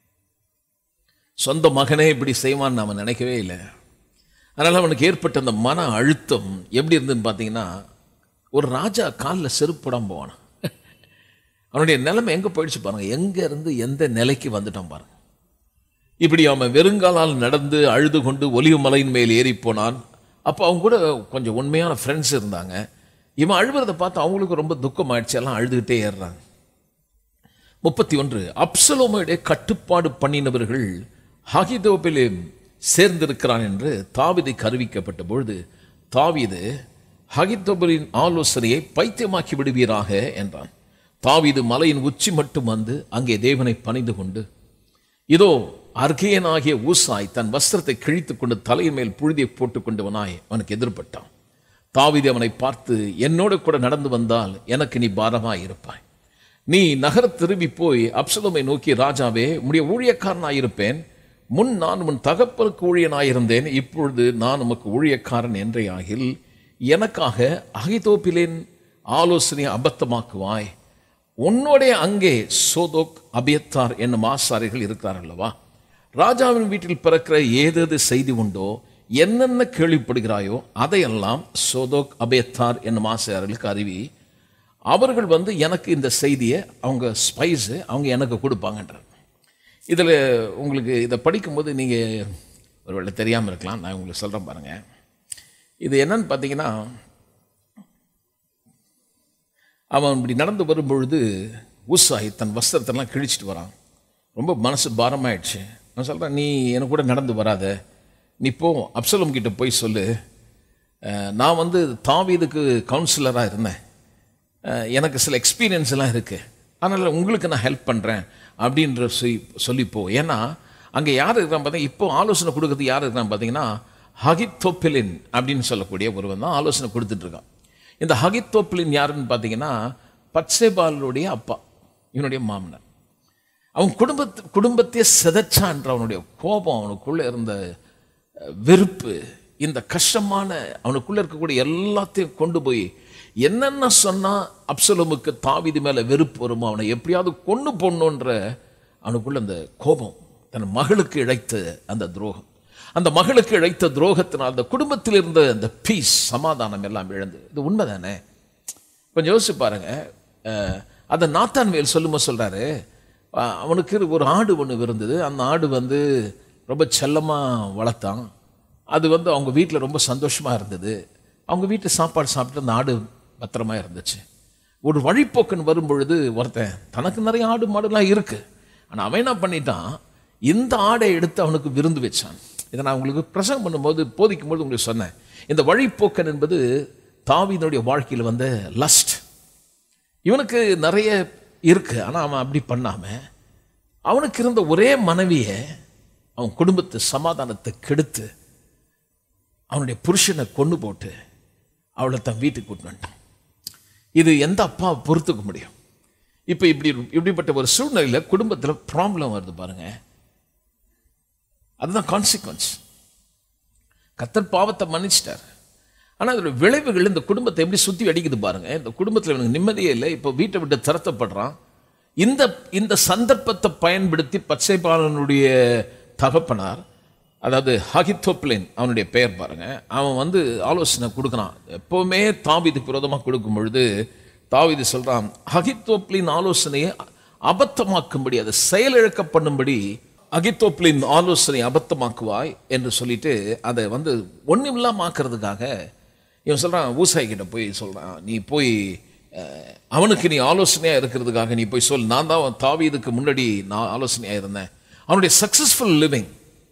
சொந்த மகனே இப்படி செய்வான்னு அவன் நினைக்கவே இல்லை. அதனால அவனுக்கு ஏற்பட்ட அந்த மன அழுத்தம் எப்படி இருந்துன்னு பார்த்தீங்கன்னா, ஒரு ராஜா காலில் செருப்பு போடாம போவானா. அவனுடைய நிலைமை எங்கே போயிடுச்சு பாருங்க, எங்க இருந்து எந்த நிலைக்கு வந்துட்டான் பாருங்க. இப்படி அவன் வெறுங்காலால் நடந்து அழுது கொண்டு ஒலிவ மலையின் மேல் ஏறி போனான். அப்போ அவங்க கூட கொஞ்சம் உண்மையான ஃப்ரெண்ட்ஸ் இருந்தாங்க. இவன் அழுகிறத பார்த்து அவங்களுக்கு ரொம்ப துக்கம் ஆயிடுச்சு, எல்லாம் அழுதுகிட்டே ஏறுறாங்க. 31 அப்சலோமுடைய கட்டுப்பாடு பண்ணினவர்கள் அகிதோபிலே சேர்ந்திருக்கிறான் என்று தாவீதுக்கு அறிவிக்கப்பட்ட பொழுது, தாவீது அகிதோபிலின் ஆலோசனையை பைத்தியமாக்கி விடுவீராக என்றான். தாவீது மலையின் உச்சி மட்டும் வந்து அங்கே தேவனை பணிந்து கொண்டு, இதோ அர்கேயனாகிய ஊசாய் தன் வஸ்திரத்தை கிழித்துக் கொண்டு தலையின் மேல் புழுதியை போட்டுக் கொண்டவனாய் அவனுக்கு எதிர்பட்டான். தாவீது அவனை பார்த்து, என்னோடு கூட நடந்து வந்தால் எனக்கு நீ பாரமாய் இருப்பாய். நீ நகர திரும்பி போய் அப்சலோமை நோக்கி, ராஜாவே, உம்முடைய ஊழியக்காரனாயிருப்பேன். முன் நான் உன் தகப்பனுக்கு ஊழியனாயிருந்தேன், இப்பொழுது நான் உமக்கு ஊழியக்காரன் என்றே ஆகில் எனக்காக அகிதோபிலின் ஆலோசனையை அபத்தமாக்குவாய். உன்னோடைய அங்கே சோதோக் அபியத்தார் என்னும் ஆசாரிகள் இருக்கிறார் அல்லவா? ராஜாவின் வீட்டில் பிறக்கிற ஏதேது செய்தி உண்டோ, என்னென்ன கேள்விப்படுகிறாயோ அதையெல்லாம் சோதோக் அபியத்தார் என்னும் ஆசாரிகளுக்கு அறிவி. அவர்கள் எனக்கு இந்த செய்தியை அவங்க ஸ்பைஸு அவங்க எனக்கு கொடுப்பாங்கன்றார். இதில் உங்களுக்கு இதை படிக்கும்போது நீங்கள் ஒருவேளை தெரியாமல் இருக்கலாம், நான் உங்களுக்கு சொல்கிறேன் பாருங்கள். இது என்னன்னு பார்த்தீங்கன்னா, அவன் இப்படி நடந்து வரும்பொழுது ஊசாய் தன் வஸ்திரத்தெல்லாம் கிழிச்சிட்டு வரான். ரொம்ப மனசு பாரமாயிடுச்சு. நான் சொல்கிறேன், நீ எனக்கு கூட நடந்து வராத, நீ போ அப்சலோம் கிட்ட போய் சொல்லு, நான் தாவீதுக்கு கவுன்சிலராக இருந்தேன், எனக்கு சில எக்ஸ்பீரியன்ஸ் எல்லாம் இருக்குது, அதனால் உங்களுக்கு நான் ஹெல்ப் பண்ணுறேன் அப்படின்ற சொல்லிப்போ. ஏன்னா அங்கே யார் இருக்கிறான் பார்த்தீங்கன்னா, இப்போ ஆலோசனை கொடுக்குறது யார் இருக்கிறான் பார்த்தீங்கன்னா, அகித்தோப்பிலின் அப்படின்னு சொல்லக்கூடிய ஒருவன் தான் ஆலோசனை கொடுத்துட்ருக்கான். இந்த அகித்தோப்பிலின் யாருன்னு பார்த்தீங்கன்னா, பத்சேபாலுடைய அப்பா, இவனுடைய மாமனார். அவன் குடும்பத்தையே சிதைச்சான்ற அவனுடைய கோபம், அவனுக்குள்ளே இருந்த வெறுப்பு, இந்த கஷ்டமான அவனுக்குள்ளே இருக்கக்கூடிய எல்லாத்தையும் கொண்டு போய் என்னென்ன சொன்னால் அப்சலோமுக்கு தாவீது மேலே வெறுப்பு வருமோ, அவனை எப்படியாவது கொண்டு போடணுன்ற அவனுக்குள்ள அந்த கோபம், தன் மகளுக்கு இழைத்த அந்த துரோகம், அந்த மகளுக்கு இழைத்த துரோகத்தினால் அந்த குடும்பத்தில் இருந்த அந்த பீஸ், சமாதானம் எல்லாம் இழந்து. இது உண்மைதானே? கொஞ்சம் யோசிச்சு பாருங்க. அதை நாத்தான்வேல் சொல்லும்போது சொல்கிறாரு, அவனுக்கு ஒரு ஆடு ஒன்று இருந்தது. அந்த ஆடு ரொம்ப செல்லமாக வளர்த்தான். அது அவங்க வீட்டில் ரொம்ப சந்தோஷமாக இருந்தது. அவங்க வீட்டு சாப்பாடு சாப்பிட்டு அந்த ஆடு பத்திரமா இருந்துச்சு. ஒரு வழிப்போக்கன் வரும்பொழுது ஒருத்தன், தனக்கு நிறைய ஆடு மாடுலாம் இருக்குது, ஆனால் அவன் என்ன பண்ணிட்டான், இந்த ஆடை எடுத்து அவனுக்கு விருந்து வச்சான். இதை நான் உங்களுக்கு பிரசங்கம் பண்ணும்போது போதிக்கும்போது உங்களுக்கு சொன்னேன். இந்த வழிப்போக்கன் என்பது தாவீதுடைய வாழ்க்கையில் லஸ்ட். இவனுக்கு நிறைய இருக்கு, ஆனால் அவன் அப்படி பண்ணாமல் அவனுக்கு இருந்த ஒரே மனைவியை, அவன் குடும்பத்து சமாதானத்தை கெடுத்து அவனுடைய புருஷனை கொண்டு போட்டு அவளை தன் வீட்டுக்கு கூட்டு வந்துட்டான். இது எந்த அப்பா பொறுத்துக்க முடியும்? இப்போ இப்படிப்பட்ட ஒரு சூழ்நிலையில் குடும்பத்தில் ப்ராப்ளம் வருது பாருங்க. அதுதான் கான்சிக்வன்ஸ். கர்த்தர் பாவத்தை மன்னிச்சிட்டார், ஆனால் அதோட விளைவுகள் இந்த குடும்பத்தை எப்படி சுற்றி அடிக்குது பாருங்க. இந்த குடும்பத்தில் எனக்கு நிம்மதியே இல்லை. இப்போ வீட்டை விட்டு திரட்டப்படுறான். இந்த சந்தர்ப்பத்தை பயன்படுத்தி பத்சேபாலனுடைய தகப்பனார், அதாவது அகித்தோப்பிலின் அவனுடைய பெயர் பாருங்க, அவன் ஆலோசனை கொடுக்குறான். எப்போவுமே தாவீதுக்கு விரோதமாக கொடுக்கும் பொழுது தாவீது சொல்கிறான், அகித்தோப்பிலின் ஆலோசனையை அபத்தமாக்கும்படி, அதை செயலிழக்க பண்ணும்படி அகித்தோப்பிலின் ஆலோசனை அபத்தமாக்குவாய் என்று சொல்லிட்டு அதை ஒன்றுமில்லாம ஆக்கிறதுக்காக இவன் சொல்கிறான், ஊசாய் கிட்ட போய் சொல்கிறான், நீ போய் அவனுக்கு நீ ஆலோசனையாக இருக்கிறதுக்காக நீ போய் சொல், நான் தான் தாவீதுக்கு முன்னாடி நான் ஆலோசனையாக இருந்தேன், அவனுடைய சக்ஸஸ்ஃபுல் லிவிங்,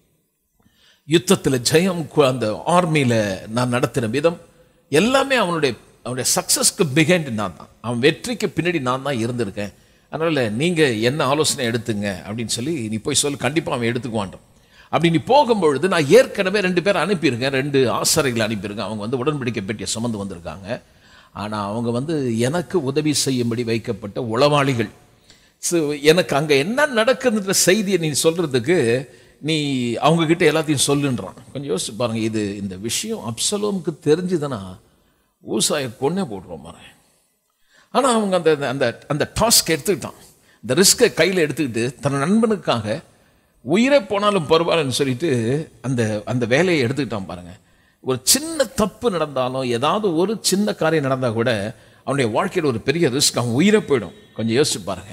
யுத்தத்தில் ஜெயம், அந்த ஆர்மியில் நான் நடத்தின விதம் எல்லாமே அவனுடைய சக்ஸஸ்க்கு பிஹைண்ட் நான் தான், அவன் வெற்றிக்கு பின்னாடி நான் தான் இருந்திருக்கேன், அதனால் நீங்கள் என்ன ஆலோசனை எடுத்துங்க அப்படின்னு சொல்லி நீ போய் சொல்லு, கண்டிப்பாக அவன் எடுத்துக்குவான். அப்படி நீ போகும்பொழுது நான் ஏற்கனவே 2 பேர் அனுப்பியிருக்கேன், 2 ஆசாரிகளை அனுப்பியிருக்கேன். அவங்க உடன்படிக்கை பெட்டியை சுமந்து வந்திருக்காங்க. ஆனால் அவங்க எனக்கு உதவி செய்யும்படி வைக்கப்பட்ட உளவாளிகள். ஸோ எனக்கு அங்கே என்ன நடக்குதுன்ற செய்தியை நீ சொல்கிறதுக்கு நீ அவங்கக்கிட்ட எல்லாத்தையும் சொல்லுன்றான். கொஞ்சம் யோசிச்சு பாருங்கள். இந்த விஷயம் அப்சலோமுக்கு தெரிஞ்சுதுன்னா ஊசாயை கொன்னே போடுறோம் பாரு. ஆனால் அவங்க அந்த அந்த டாஸ்க் எடுத்துக்கிட்டான், இந்த ரிஸ்கை கையில் எடுத்துக்கிட்டு தன் நண்பனுக்காக உயிரே போனாலும் பரவாயில்லன்னு சொல்லிட்டு அந்த வேலையை எடுத்துக்கிட்டான் பாருங்க. ஒரு சின்ன தப்பு நடந்தாலும், ஏதாவது ஒரு சின்ன காரியம் நடந்தால் கூட அவனுடைய வாழ்க்கையில் ஒரு பெரிய ரிஸ்க், அவன் உயிரை போயிடும். கொஞ்சம் யோசிச்சு பாருங்க.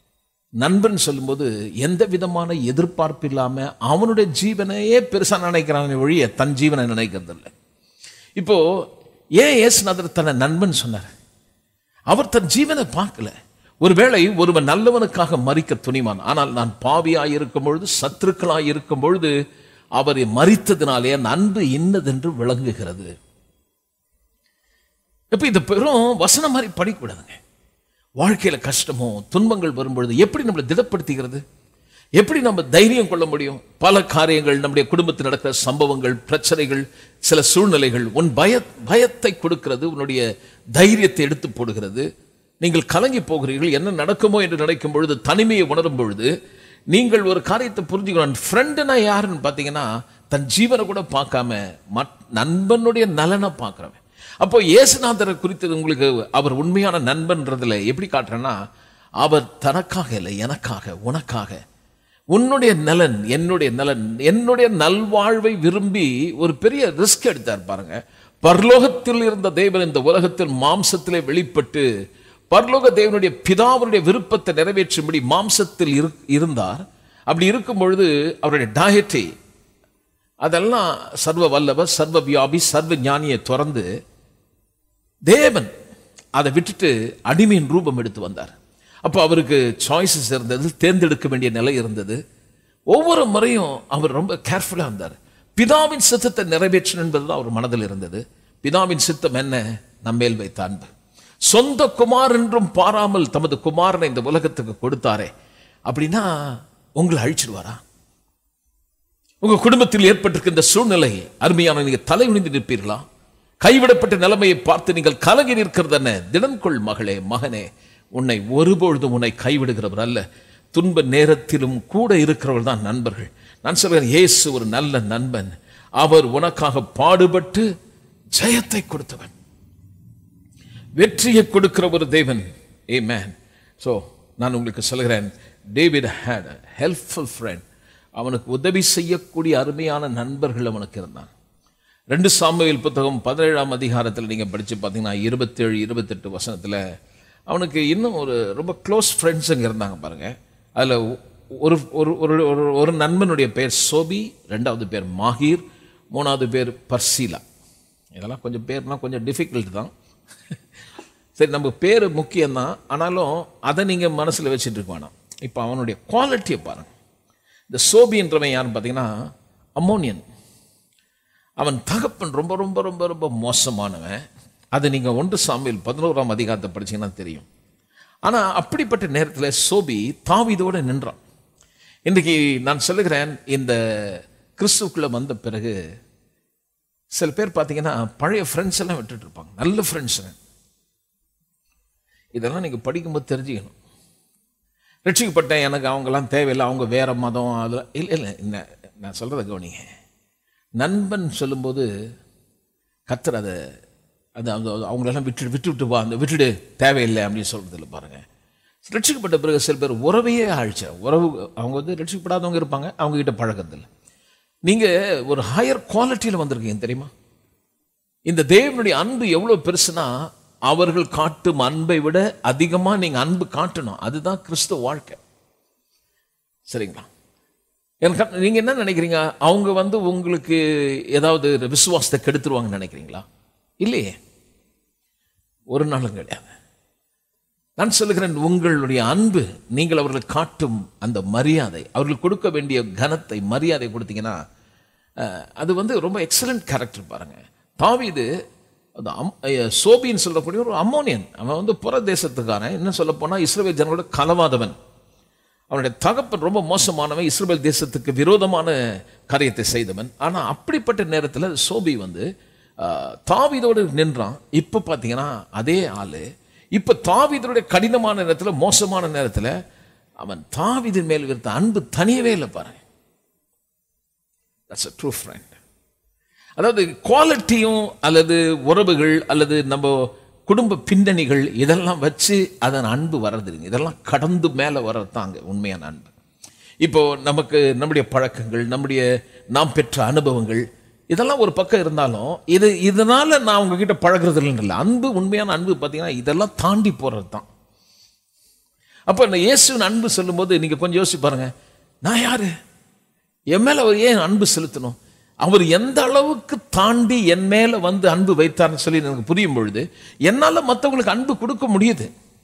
நண்பன் சொல்லும்போது எந்த விதமான எதிர்பார்ப்பு இல்லாமல் அவனுடைய ஜீவனையே பெருசாக நினைக்கிறான் ஒழிய தன் ஜீவனை நினைக்கிறது இல்லை. இப்போ ஏன் இயேசுநாதர் தன்னை நண்பன் சொன்னார்? அவர் தன் ஜீவனை பார்க்கல. ஒருவேளை ஒருவன் நல்லவனுக்காக மரிக்க துணிவான், ஆனால் நான் பாவியாய் இருக்கும் பொழுது, சத்துருக்களாய் இருக்கும் பொழுது அவரை மரித்ததினாலே என் அன்பு இன்னதென்று விளங்குகிறது. இப்ப இது பெரும் வசனம் மாதிரி படிக்கூடாதுங்க. வாழ்க்கையில கஷ்டமோ துன்பங்கள் வரும்பொழுது எப்படி நம்மளை திடப்படுத்துகிறது? எப்படி நம்ம தைரியம் கொள்ள முடியும்? பல காரியங்கள், நம்முடைய குடும்பத்தில் நடக்கிற சம்பவங்கள், பிரச்சனைகள், சில சூழ்நிலைகள் உன் பயத்தை கொடுக்கிறது, உன்னுடைய தைரியத்தை எடுத்து போடுகிறது. நீங்கள் கலங்கி போகிறீர்கள், என்ன நடக்குமோ என்று நினைக்கும் பொழுது, தனிமையை உணரும் பொழுது நீங்கள் ஒரு காரியத்தை புரிஞ்சுக்கணும். ஃப்ரெண்டுனா யாருன்னு பார்த்தீங்கன்னா, தன் ஜீவனை கூட பார்க்காம நண்பனுடைய நலனை பார்க்குறவன். அப்போ இயேசுநாதரை குறித்து உங்களுக்கு அவர் உண்மையான நண்பன்றதுல எப்படி காட்டுறேன்னா, அவர் தனக்காக இல்லை, எனக்காக, உனக்காக, உன்னுடைய நலன், என்னுடைய நலன், என்னுடைய நல்வாழ்வை விரும்பி ஒரு பெரிய ரிஸ்க் எடுத்தார் பாருங்க. பரலோகத்தில் இருந்த தேவன் இந்த உலகத்தில் மாம்சத்திலே வெளிப்பட்டு பரலோக தேவனுடைய பிதாவுடைய விருப்பத்தை நிறைவேற்றும்படி மாம்சத்தில் இருந்தார். அப்படி இருக்கும் பொழுது அவருடைய டயட்டை அதெல்லாம் சர்வ வல்லவர், சர்வ வியாபி, சர்வ ஞானியை திறந்து தேவன் அதை விட்டுட்டு அடிமையின் ரூபம் எடுத்து வந்தார். அப்போ அவருக்கு சாய்ஸஸ் இருந்தது, தேர்ந்தெடுக்க வேண்டிய நிலை இருந்தது. ஒவ்வொரு முறையும் அவர் ரொம்ப கேர்ஃபுல்லாக இருந்தார். பிதாவின் சித்தத்தை நிறைவேற்றணும் என்பது அவர் மனதில் இருந்தது. பிதாவின் சித்தம் என்ன? நம்மேல் வைத்த அன்பு. சொந்த குமார் என்றும் பாராமல் தமது குமாரனை இந்த உலகத்துக்கு கொடுத்தாரே, அப்படின்னா உங்களை அழிச்சிடுவாரா? உங்க குடும்பத்தில் ஏற்பட்டிருக்கின்ற சூழ்நிலை அருமையான நீங்க தலை குனிந்து நிற்பீர்களா? கைவிடப்பட்ட நிலைமையை பார்த்து நீங்கள் கலங்கி நிற்கிறது என்ன? திடன்கொள் மகளே, மகனே, உன்னை ஒருபொழுதும் உன்னை கைவிடுகிறவர் அல்ல. துன்ப நேரத்திலும் கூட இருக்கிறவர்கள் தான் நண்பர்கள். நான் சொல்கிறேன், இயேசு ஒரு நல்ல நண்பன். அவர் உனக்காக பாடுபட்டு ஜெயத்தை கொடுத்தவன், வெற்றியை கொடுக்கிற ஒரு தேவன். ஆமென். சோ நான் உங்களுக்கு சொல்கிறேன், David had a helpful friend. அவனுக்கு உதவி செய்யக்கூடிய அருமையான நண்பர்கள் அவனுக்கு இருந்தான். 2 சாமுவேல் புத்தகம் 17ஆம் அதிகாரத்தில் நீங்க படிச்சு பார்த்தீங்கன்னா 27-28 வசனத்துல அவனுக்கு இன்னும் ஒரு ரொம்ப க்ளோஸ் ஃப்ரெண்ட்ஸ் அங்கே இருந்தாங்க பாருங்க. அதில் ஒரு ஒரு ஒரு ஒரு நண்பனுடைய பேர் சோபி, 2வது பேர் மாஹீர், 3வது பேர் பர்சீலா. இதெல்லாம் கொஞ்சம் பேர்னா கொஞ்சம் டிஃபிகல்ட் தான். சரி, நம்ம பேர் முக்கியம்தான், ஆனாலும் அதை நீங்கள் மனசில் வச்சுட்டு இருக்க வேணாம். இப்போ அவனுடைய குவாலிட்டியை பாருங்கள். இந்த சோபின்றவன் யாருன்னு பார்த்தீங்கன்னா அம்மோனியன். அவன் தகப்பன் ரொம்ப ரொம்ப ரொம்ப ரொம்ப மோசமானவன். அது நீங்கள் 1 சாமுவேல் 11ஆம் அதிகாரத்தை படிச்சீங்கன்னா தெரியும். ஆனால் அப்படிப்பட்ட நேரத்தில் சோபி தாவீதோடு நின்றான். இன்றைக்கு நான் சொல்லுகிறேன், இந்த கிறிஸ்துக்குள்ளே வந்த பிறகு சில பேர் பார்த்தீங்கன்னா பழைய ஃப்ரெண்ட்ஸ் எல்லாம் விட்டுட்டு இருப்பாங்க, நல்ல ஃப்ரெண்ட்ஸ். இதெல்லாம் நீங்கள் படிக்கும்போது தெரிஞ்சுக்கணும். ரட்சிக்கப்பட்டேன், எனக்கு அவங்கெல்லாம் தேவையில்லை, அவங்க வேற மதம், அதெல்லாம் இல்லை இல்லை. நான் சொல்கிறத கவனிங்க. நண்பன் சொல்லும்போது கர்த்தர் அதை அது அவங்களெல்லாம் விட்டு வா, அந்த விட்டுடு, தேவையில்லை அப்படின்னு சொல்கிறது இல்லை பாருங்கள். ரட்சிக்கப்பட்ட பிறகு சில பேர் உறவையே உறவு அவங்க வந்து ரட்சிக்கப்படாதவங்க இருப்பாங்க, அவங்ககிட்ட பழகிறதில்லை. நீங்கள் ஒரு ஹையர் குவாலிட்டியில் வந்திருக்கீங்க தெரியுமா? இந்த தேவனுடைய அன்பு எவ்வளோ பெருசுனா, அவர்கள் காட்டும் அன்பை விட அதிகமாக நீங்கள் அன்பு காட்டணும். அதுதான் கிறிஸ்துவ வாழ்க்கை. சரிங்களா? எனக்கு நீங்கள் என்ன நினைக்கிறீங்க? அவங்க வந்து உங்களுக்கு ஏதாவது விசுவாசத்தை கெடுத்துருவாங்கன்னு நினைக்கிறீங்களா? இல்லையே, ஒரு நாளும் கிடையாது. நான் சொல்லுகிறேன், உங்களுடைய அன்பு, நீங்கள் அவர்களுக்கு காட்டும் அந்த மரியாதை, அவர்களுக்கு கொடுக்க வேண்டிய கனத்தை, மரியாதை கொடுத்தீங்கன்னா அது வந்து ரொம்ப எக்ஸலண்ட் கேரக்டர். பாருங்க, தாவீது சோபின்னு சொல்லக்கூடிய ஒரு அம்மோனியன். அவன் வந்து புற தேசத்துக்கான, என்ன சொல்ல போனால் இஸ்ரவேல் ஜனங்களோட கலவாதவன். அவனுடைய தகப்பன் ரொம்ப மோசமானவன், இஸ்ரவேல் தேசத்துக்கு விரோதமான காரியத்தை செய்தவன். ஆனால் அப்படிப்பட்ட நேரத்தில் சோபி வந்து தாவீதோடு நின்றான். இப்போ பார்த்தீங்கன்னா அதே ஆளு இப்போ தாவீதுடைய கடினமான நேரத்தில், மோசமான நேரத்தில் அவன் தாவீதின் மேல் இருந்த அன்பு தனியவே இல்லை பாருங்க. That's a true friend. அதாவது குவாலிட்டியும் அல்லது உறவுகள் அல்லது நம்ம குடும்ப பின்னணிகள் இதெல்லாம் வச்சு அதன் அன்பு வர்றதுங்க. இதெல்லாம் கடந்து மேலே வர்றதாங்க உண்மையான அன்பு. இப்போ நமக்கு நம்முடைய பழக்கங்கள், நாம் பெற்ற அனுபவங்கள் இதெல்லாம் ஒரு பக்கம் இருந்தாலும் இதனால நான் உங்ககிட்ட பழகிறது இல்லை. அன்பு, உண்மையான அன்பு பார்த்தீங்கன்னா இதெல்லாம் தாண்டி போகிறது தான். அப்போ இந்த இயேசுவின் அன்பு சொல்லும்போது நீங்கள் கொஞ்சம் யோசிச்சு பாருங்க, நான் யாரு? என் மேலே அவர் ஏன் அன்பு செலுத்தணும்? அவர் எந்த அளவுக்கு தாண்டி என் மேலே வந்து அன்பு வைத்தார்னு சொல்லி எனக்கு புரியும் பொழுது என்னால் மற்றவங்களுக்கு அன்பு கொடுக்க முடியுது.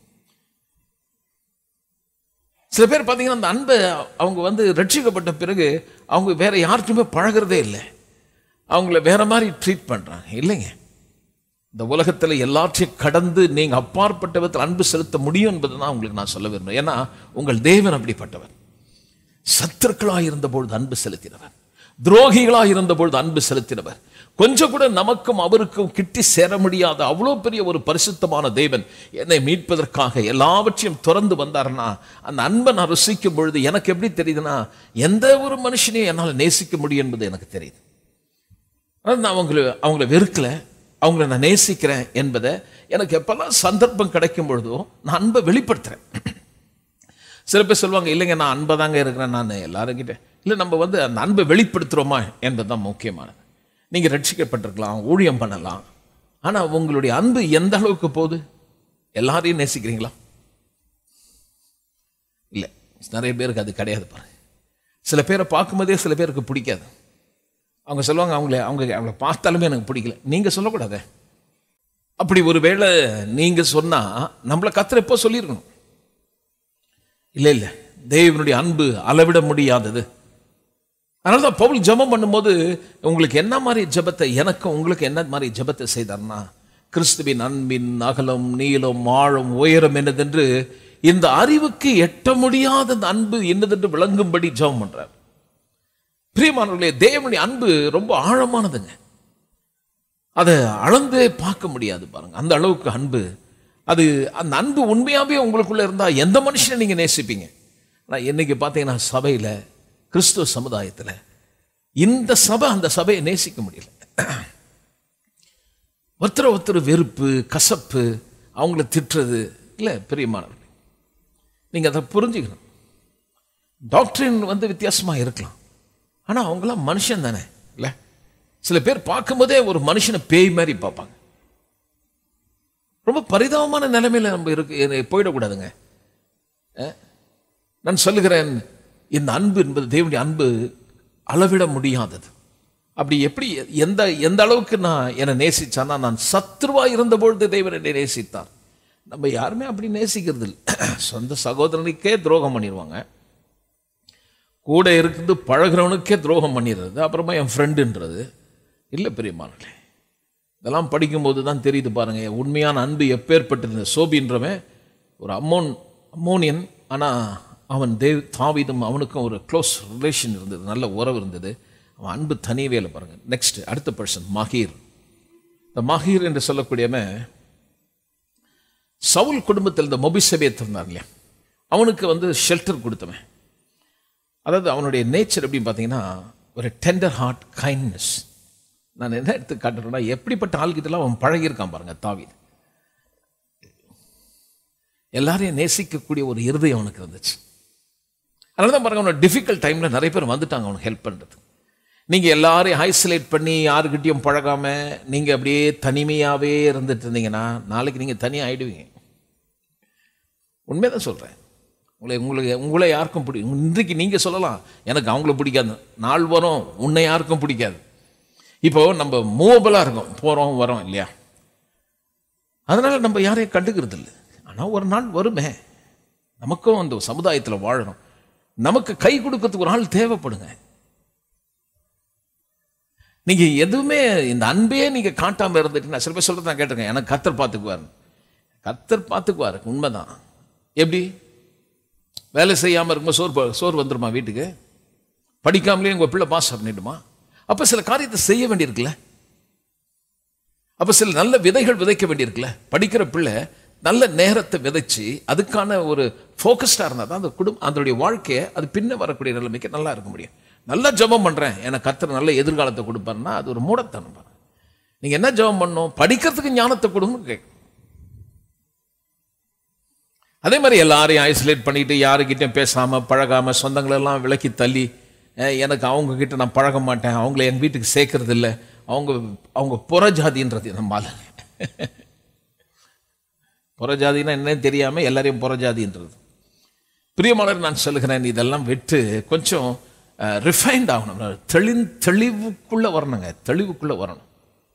சில பேர் பார்த்தீங்கன்னா அந்த அன்பை அவங்க வந்து ரட்சிக்கப்பட்ட பிறகு அவங்க வேற யாருக்குமே பழகிறதே இல்லை, அவங்கள வேற மாதிரி ட்ரீட் பண்ணுறாங்க. இல்லைங்க, இந்த உலகத்தில் எல்லாற்றையும் கடந்து நீங்கள் அப்பாற்பட்ட விதத்தில் அன்பு செலுத்த முடியும் என்பதை தான் உங்களுக்கு நான் சொல்ல விரும்புகிறேன். ஏன்னா உங்கள் தேவன் அப்படிப்பட்டவர். சத்துருக்களாக இருந்தபொழுது அன்பு செலுத்தினவர், துரோகிகளாக இருந்தபொழுது அன்பு செலுத்தினவர், கொஞ்சம் கூட நமக்கும் அவருக்கும் கிட்டி சேர முடியாத அவ்வளோ பெரிய ஒரு பரிசுத்தமான தேவன் என்னை மீட்பதற்காக எல்லாவற்றையும் திறந்து வந்தார்னா, அந்த அன்பை நான் ருசிக்கும் பொழுது எனக்கு எப்படி தெரியுதுன்னா, எந்த ஒரு மனுஷனையும் என்னால் நேசிக்க முடியும் என்பது எனக்கு தெரியுது. நான் அவங்கள வெறுக்கல, அவங்கள நான் நேசிக்கிறேன் என்பதை எனக்கு எப்பெல்லாம் சந்தர்ப்பம் கிடைக்கும் பொழுதோ நான் அன்பை வெளிப்படுத்துகிறேன். சில பேர் சொல்லுவாங்க, இல்லைங்க நான் அன்பை தாங்க இருக்கிறேன் நான் எல்லாருக்கிட்ட. இல்லை, நம்ம வந்து அந்த அன்பை வெளிப்படுத்துகிறோமா என்பது தான் முக்கியமானது. நீங்கள் ரட்சிக்கப்பட்டிருக்கலாம், ஊழியம் பண்ணலாம், ஆனால் உங்களுடைய அன்பு எந்த அளவுக்கு போகுது? எல்லாரையும் நேசிக்கிறீங்களா? இல்லை, நிறைய பேருக்கு அது கிடையாது. பாருங்க, சில பேரை பார்க்கும்போதே சில பேருக்கு பிடிக்காது. அவங்க சொல்லுவாங்க, அவங்கள பார்த்தாலுமே எனக்கு பிடிக்கல. நீங்கள் சொல்லக்கூடாது. அப்படி ஒரு வேளை நீங்கள் சொன்னால் நம்மளை கர்த்தர் எப்போ சொல்லியிருக்கணும்? இல்லை, தேவனுடைய அன்பு அளவிட முடியாதது. அதனால தான் பவுல் ஜெபம் பண்ணும்போது உங்களுக்கு என்ன மாதிரி ஜெபத்தை, எனக்கும் உங்களுக்கு என்ன மாதிரி ஜெபத்தை செய்தார்னா, கிறிஸ்துவின் அன்பின் அகலம் நீளம் ஆழம் உயரம் என்னதென்று இந்த அறிவுக்கு எட்ட முடியாத அந்த அன்பு என்னதென்று விளங்கும்படி ஜெபம் பண்றார். பிரியமானவர்களே, தேவனுடைய அன்பு ரொம்ப ஆழமானதுங்க. அதை அளந்தே பார்க்க முடியாது. பாருங்க, அந்த அளவுக்கு அன்பு. அந்த அன்பு உண்மையாகவே உங்களுக்குள்ள இருந்தால் எந்த மனுஷனை நீங்கள் நேசிப்பீங்க. நான் இன்னைக்கு பார்த்தீங்கன்னா சபையில், கிறிஸ்துவ சமுதாயத்தில் இந்த சபை அந்த சபையை நேசிக்க முடியல. ஒருத்தர் வெறுப்பு, கசப்பு, அவங்கள திட்டுறது. இல்லை பிரியமானவர்களே, நீங்கள் அதை புரிஞ்சுக்கணும். டாக்டரின் வந்து வித்தியாசமாக இருக்கலாம், ஆனால் அவங்களாம் மனுஷன் தானே. இல்லை, சில பேர் பார்க்கும்போதே ஒரு மனுஷனை பேய் மாதிரி பார்ப்பாங்க. ரொம்ப பரிதாபமான நிலைமையில் நம்ம போயிடக்கூடாதுங்க. நான் சொல்லுகிறேன், இந்த அன்பு என்பது தேவனுடைய அன்பு அளவிட முடியாதது. அப்படி எப்படி எந்த அளவுக்கு நான் என்னை நேசிச்சானா, நான் சத்ருவா இருந்த பொழுது தேவன் என்னை நேசித்தார். நம்ம யாருமே அப்படி நேசிக்கிறது இல்லை. சொந்த சகோதரனுக்கே துரோகம் பண்ணிடுவாங்க, கூட இருக்குது பழகிறவனுக்கே துரோகம் பண்ணிடுறது, அப்புறமா என் ஃப்ரெண்டுன்றது. இல்லை பிரியமானவர்களே, இதெல்லாம் படிக்கும்போது தான் தெரியுது பாருங்க, உண்மையான அன்பு எப்பேற்பட்டிருந்தது. சோபின்றவன் ஒரு அம்மோனியன், ஆனால் அவன் தாவீதும் அவனுக்கும் ஒரு க்ளோஸ் ரிலேஷன் இருந்தது, நல்ல உறவு இருந்தது. அவன் அன்பு தனியவே இல்லை. பாருங்க, நெக்ஸ்ட் அடுத்த பர்சன் மகீர். இந்த மகீர் என்று சொல்லக்கூடியவன் சவுல் குடும்பத்தில் இந்த மொபிசபேத் இருந்தார் இல்லையா, அவனுக்கு வந்து ஷெல்டர் கொடுத்தவன். அதாவது அவனுடைய நேச்சர் எப்படின்னு பார்த்தீங்கன்னா, ஒரு டெண்டர் ஹார்ட், கைண்ட்னஸ். நான் என்ன எடுத்து காட்டுறேன்னா, எப்படிப்பட்ட ஆள்கிட்டலாம் அவன் பழகியிருக்கான் பாருங்க தாவீது. எல்லாரையும் நேசிக்கக்கூடிய ஒரு இருதயம் அவனுக்கு இருந்துச்சு. அதனால தான் பாருங்க, அவனோட டிஃபிகல்ட் டைமில் நிறைய பேர் வந்துட்டாங்க அவனுக்கு ஹெல்ப் பண்ணுறது. நீங்கள் எல்லாரையும் ஐசோலேட் பண்ணி யாருக்கிட்டையும் பழகாமல் நீங்கள் அப்படியே தனிமையாகவே இருந்துட்டு இருந்தீங்கன்னா, நாளைக்கு நீங்கள் தனியாக ஆகிடுவீங்க. உண்மையாக சொல்கிறேன். உங்களை யாருக்கும் பிடிக்கும். இன்றைக்கு நீங்கள் சொல்லலாம், எனக்கு அவங்கள பிடிக்காது. நாள் வரும் உன்னை யாருக்கும் பிடிக்காது. இப்போது நம்ம மூவபலாக இருக்கோம், போகிறோம் வரோம் இல்லையா, அதனால் நம்ம யாரையும் கண்டுக்கிறது இல்லை. ஆனால் ஒரு நாள் வருமே, நமக்கும் அந்த சமுதாயத்தில் வாழணும், நமக்கு கை கொடுக்கறதுக்கு ஒரு ஆள் தேவைப்படுங்க. நீங்கள் எதுவுமே இந்த அன்பையே நீங்கள் காட்டாமல் இருந்துட்டீங்கன்னா, சில பேர் சொல்கிறது நான் கேட்டிருக்கேன், எனக்கு கர்த்தர் பார்த்துக்குவார். கர்த்தர் பார்த்துக்குவார், உண்மைதான். எப்படி? வேலை செய்யாமல் இருக்கும்போது சோறு வந்துடுமா வீட்டுக்கு? படிக்காமலே உங்கள் பிள்ளை பாஸ் பண்ணிடுமா? அப்போ சில காரியத்தை செய்ய வேண்டியிருக்குல்ல, அப்போ சில நல்ல விதைகள் விதைக்க வேண்டியிருக்குல்ல. படிக்கிற பிள்ளை நல்ல நேரத்தை விதைச்சு அதுக்கான ஒரு ஃபோக்கஸ்டாக இருந்தால் தான் அந்த அதனுடைய வாழ்க்கையை அது பின்ன வரக்கூடிய நிலைமைக்கு நல்லா இருக்க முடியும். நல்லா ஜெபம் பண்ணுறேன், எனக்கு கர்த்தர் நல்ல எதிர்காலத்தை கொடுப்பாருன்னா அது ஒரு மூடத்தனம். நீங்கள் என்ன ஜெபம் பண்ணணும்? படிக்கிறதுக்கு ஞானத்தை கொடுங்கன்னு கேட்கணும். அதே மாதிரி எல்லாரையும் ஐசோலேட் பண்ணிட்டு யாருக்கிட்டையும் பேசாமல் பழகாமல் சொந்தங்களெல்லாம் விலக்கி தள்ளி, எனக்கு அவங்கக்கிட்ட நான் பழக மாட்டேன், அவங்கள என் வீட்டுக்கு சேர்க்கறது இல்லை, அவங்க புறஜாதின்றது நம்மால். புறஜாதினா என்னன்னு தெரியாமல் எல்லாரையும் புறஜாதின்றது. பிரியமானவர், நான் சொல்லுகிறேன், இதெல்லாம் விட்டு கொஞ்சம் ரிஃபைன்ட் ஆகணும், தெளிவுக்குள்ளே வரணுங்க, தெளிவுக்குள்ளே வரணும்.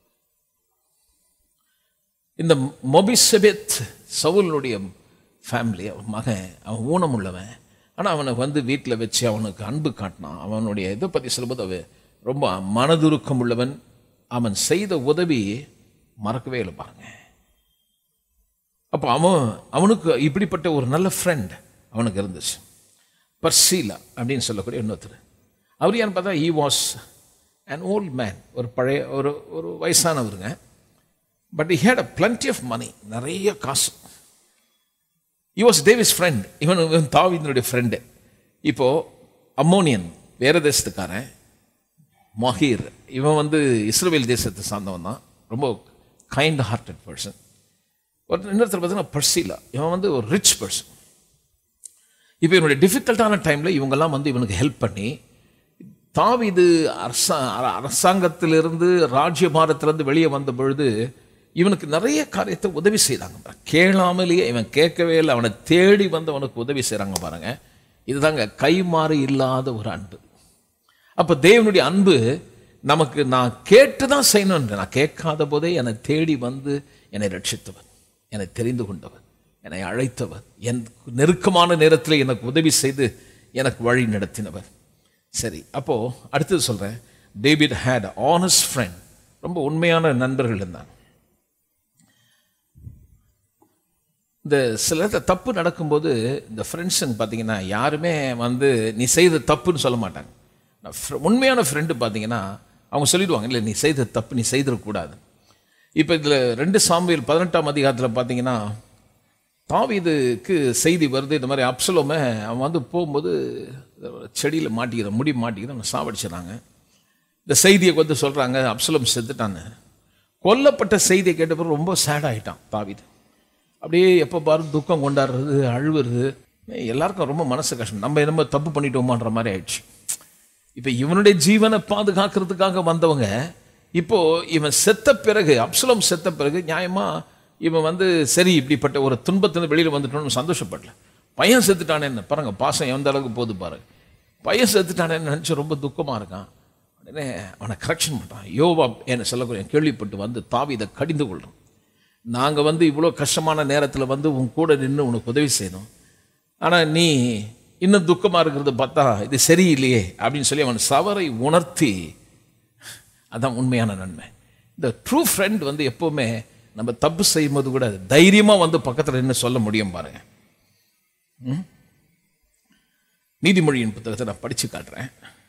இந்த மொபிசபேத் சவுலுடைய ஃபேமிலி, அவன் மகன், அவன் ஊனம் உள்ளவன். ஆனால் அவனை வந்து வீட்டில் வச்சு அவனுக்கு அன்பு காட்டினான். அவனுடைய இதை பற்றி சொல்லும்போது அவன் ரொம்ப மனதுருக்கம் உள்ளவன். அவன் செய்த உதவி மறக்கவே இல்லை பாருங்க. அப்போ அவனுக்கு இப்படிப்பட்ட ஒரு நல்ல ஃப்ரெண்ட் அவனுக்கு இருந்துச்சு. பர்சீலா அப்படின்னு சொல்லக்கூடிய இன்னொருத்தர். அவர் யான்னு பார்த்தா, he was an old man, ஒரு பழைய ஒரு வயசானவருங்க. But he had a plenty of money, நிறைய காசு. he was David's friend. இவன் தாவீதினுடைய ஃப்ரெண்டு. இப்போது அம்மோனியன் வேற தேசத்துக்காரன் மகீர், இவன் வந்து இஸ்ரவேல் தேசத்தை சார்ந்தவன் தான், ரொம்ப கைண்ட் ஹார்ட்டட் பர்சன். இன்னொருத்தர் பார்த்தீங்கன்னா பர்சிலா, இவன் வந்து ஒரு ரிச் பர்சன். இப்போ இவனுடைய டிஃபிகல்ட்டான டைமில் இவங்கெல்லாம் வந்து இவனுக்கு ஹெல்ப் பண்ணி தாவீது அரசாங்கத்திலிருந்து ராஜ்யபாரத்திலிருந்து வெளியே வந்த பொழுது இவனுக்கு நிறைய காரியத்தை உதவி செய்தாங்க. கேளாமலேயே, இவன் கேட்கவே இல்லை, அவனை தேடி வந்து அவனுக்கு உதவி செய்கிறாங்க பாருங்க. இதுதாங்க கைமாறு இல்லாத ஒரு அன்பு. அப்போ தேவனுடைய அன்பு நமக்கு, நான் கேட்டு தான் செய்யணும், நான் கேட்காத போதே என்னை தேடி வந்து என்னை ரட்சித்தவர், என்னை தெரிந்து கொண்டவர், என்னை அழைத்தவர், என் நெருக்கமான நேரத்தில் எனக்கு உதவி செய்து எனக்கு வழி நடத்தினவர். சரி, அப்போ அடுத்தது சொல்றேன். David had honest friend. ரொம்ப உண்மையான நண்பர்கள் இருந்தாங்க. இந்த சில தப்பு நடக்கும்போது இந்த ஃப்ரெண்ட்ஸுங்க பார்த்தீங்கன்னா யாருமே வந்து நீ செய்த தப்புன்னு சொல்ல மாட்டாங்க. உண்மையான ஃப்ரெண்டு பார்த்தீங்கன்னா அவங்க சொல்லிடுவாங்க, இல்லை நீ செய்த தப்பு, நீ செய்திடக்கூடாது. இப்போ இதில் 2 சாமுவேல் 18ஆம் அதிகாரத்தில் பார்த்தீங்கன்னா தாவீதுக்கு செய்தி வருது, இந்த மாதிரி அப்சலோமை அவன் வந்து போகும்போது செடியில் மாட்டிக்கிற முடி மாட்டிக்கிற அவனை சாவடிச்சிடறாங்க. இந்த செய்தியை வந்து சொல்கிறாங்க, அப்சலோம் செத்துட்டான்னு. கொல்லப்பட்ட செய்தியை கேட்டப்போ ரொம்ப சேட் ஆகிட்டான் தாவீது. அப்படியே எப்போ பாரு துக்கம் கொண்டாடுறது, அழுவுறது, எல்லாருக்கும் ரொம்ப மனசு கஷ்டம். நம்ம என்னமோ தப்பு பண்ணிட்டோமான்ற மாதிரி ஆயிடுச்சு. இப்போ இவனுடைய ஜீவனை பாதுகாக்கிறதுக்காக வந்தவங்க இப்போ இவன் செத்த பிறகு, அப்சலோம் செத்த பிறகு நியாயமா இவன் வந்து சரி இப்படிப்பட்ட ஒரு துன்பத்திலிருந்து வெளியில் வந்துட்டோன்னு சந்தோஷப்படல. பையன் செத்துட்டானேன்னு பாருங்க, பாசம் எந்த அளவுக்கு போது பாருங்க. பையன் செத்துட்டானேன்னு நினச்சி ரொம்ப துக்கமாக இருக்கான். உடனே அவனை கரெக்ஷன் பண்ணுறான். யோவாப் என்ன சொல்லக்கூடிய கேள்விப்பட்டு வந்து தாவீதை கடிந்து கொள்கிறோம். நாங்கள் வந்து இவ்வளோ கஷ்டமான நேரத்தில் வந்து உன் கூட நின்று உனக்கு உதவி செய்யணும், ஆனால் நீ இன்னும் துக்கமாக இருக்கிறத பார்த்தா இது சரியில்லையே அப்படின்னு சொல்லி அவன் சவரை உணர்த்தி, அதான் உண்மையான நன்மை. இந்த ட்ரூ ஃப்ரெண்ட் வந்து எப்போவுமே நம்ம தப்பு செய்யும் போது கூட தைரியமாக வந்து பக்கத்தில் நின்று சொல்ல முடியும் பாருங்க. நீதிமொழியின் புத்தகத்தை நான் படித்து காட்டுறேன்.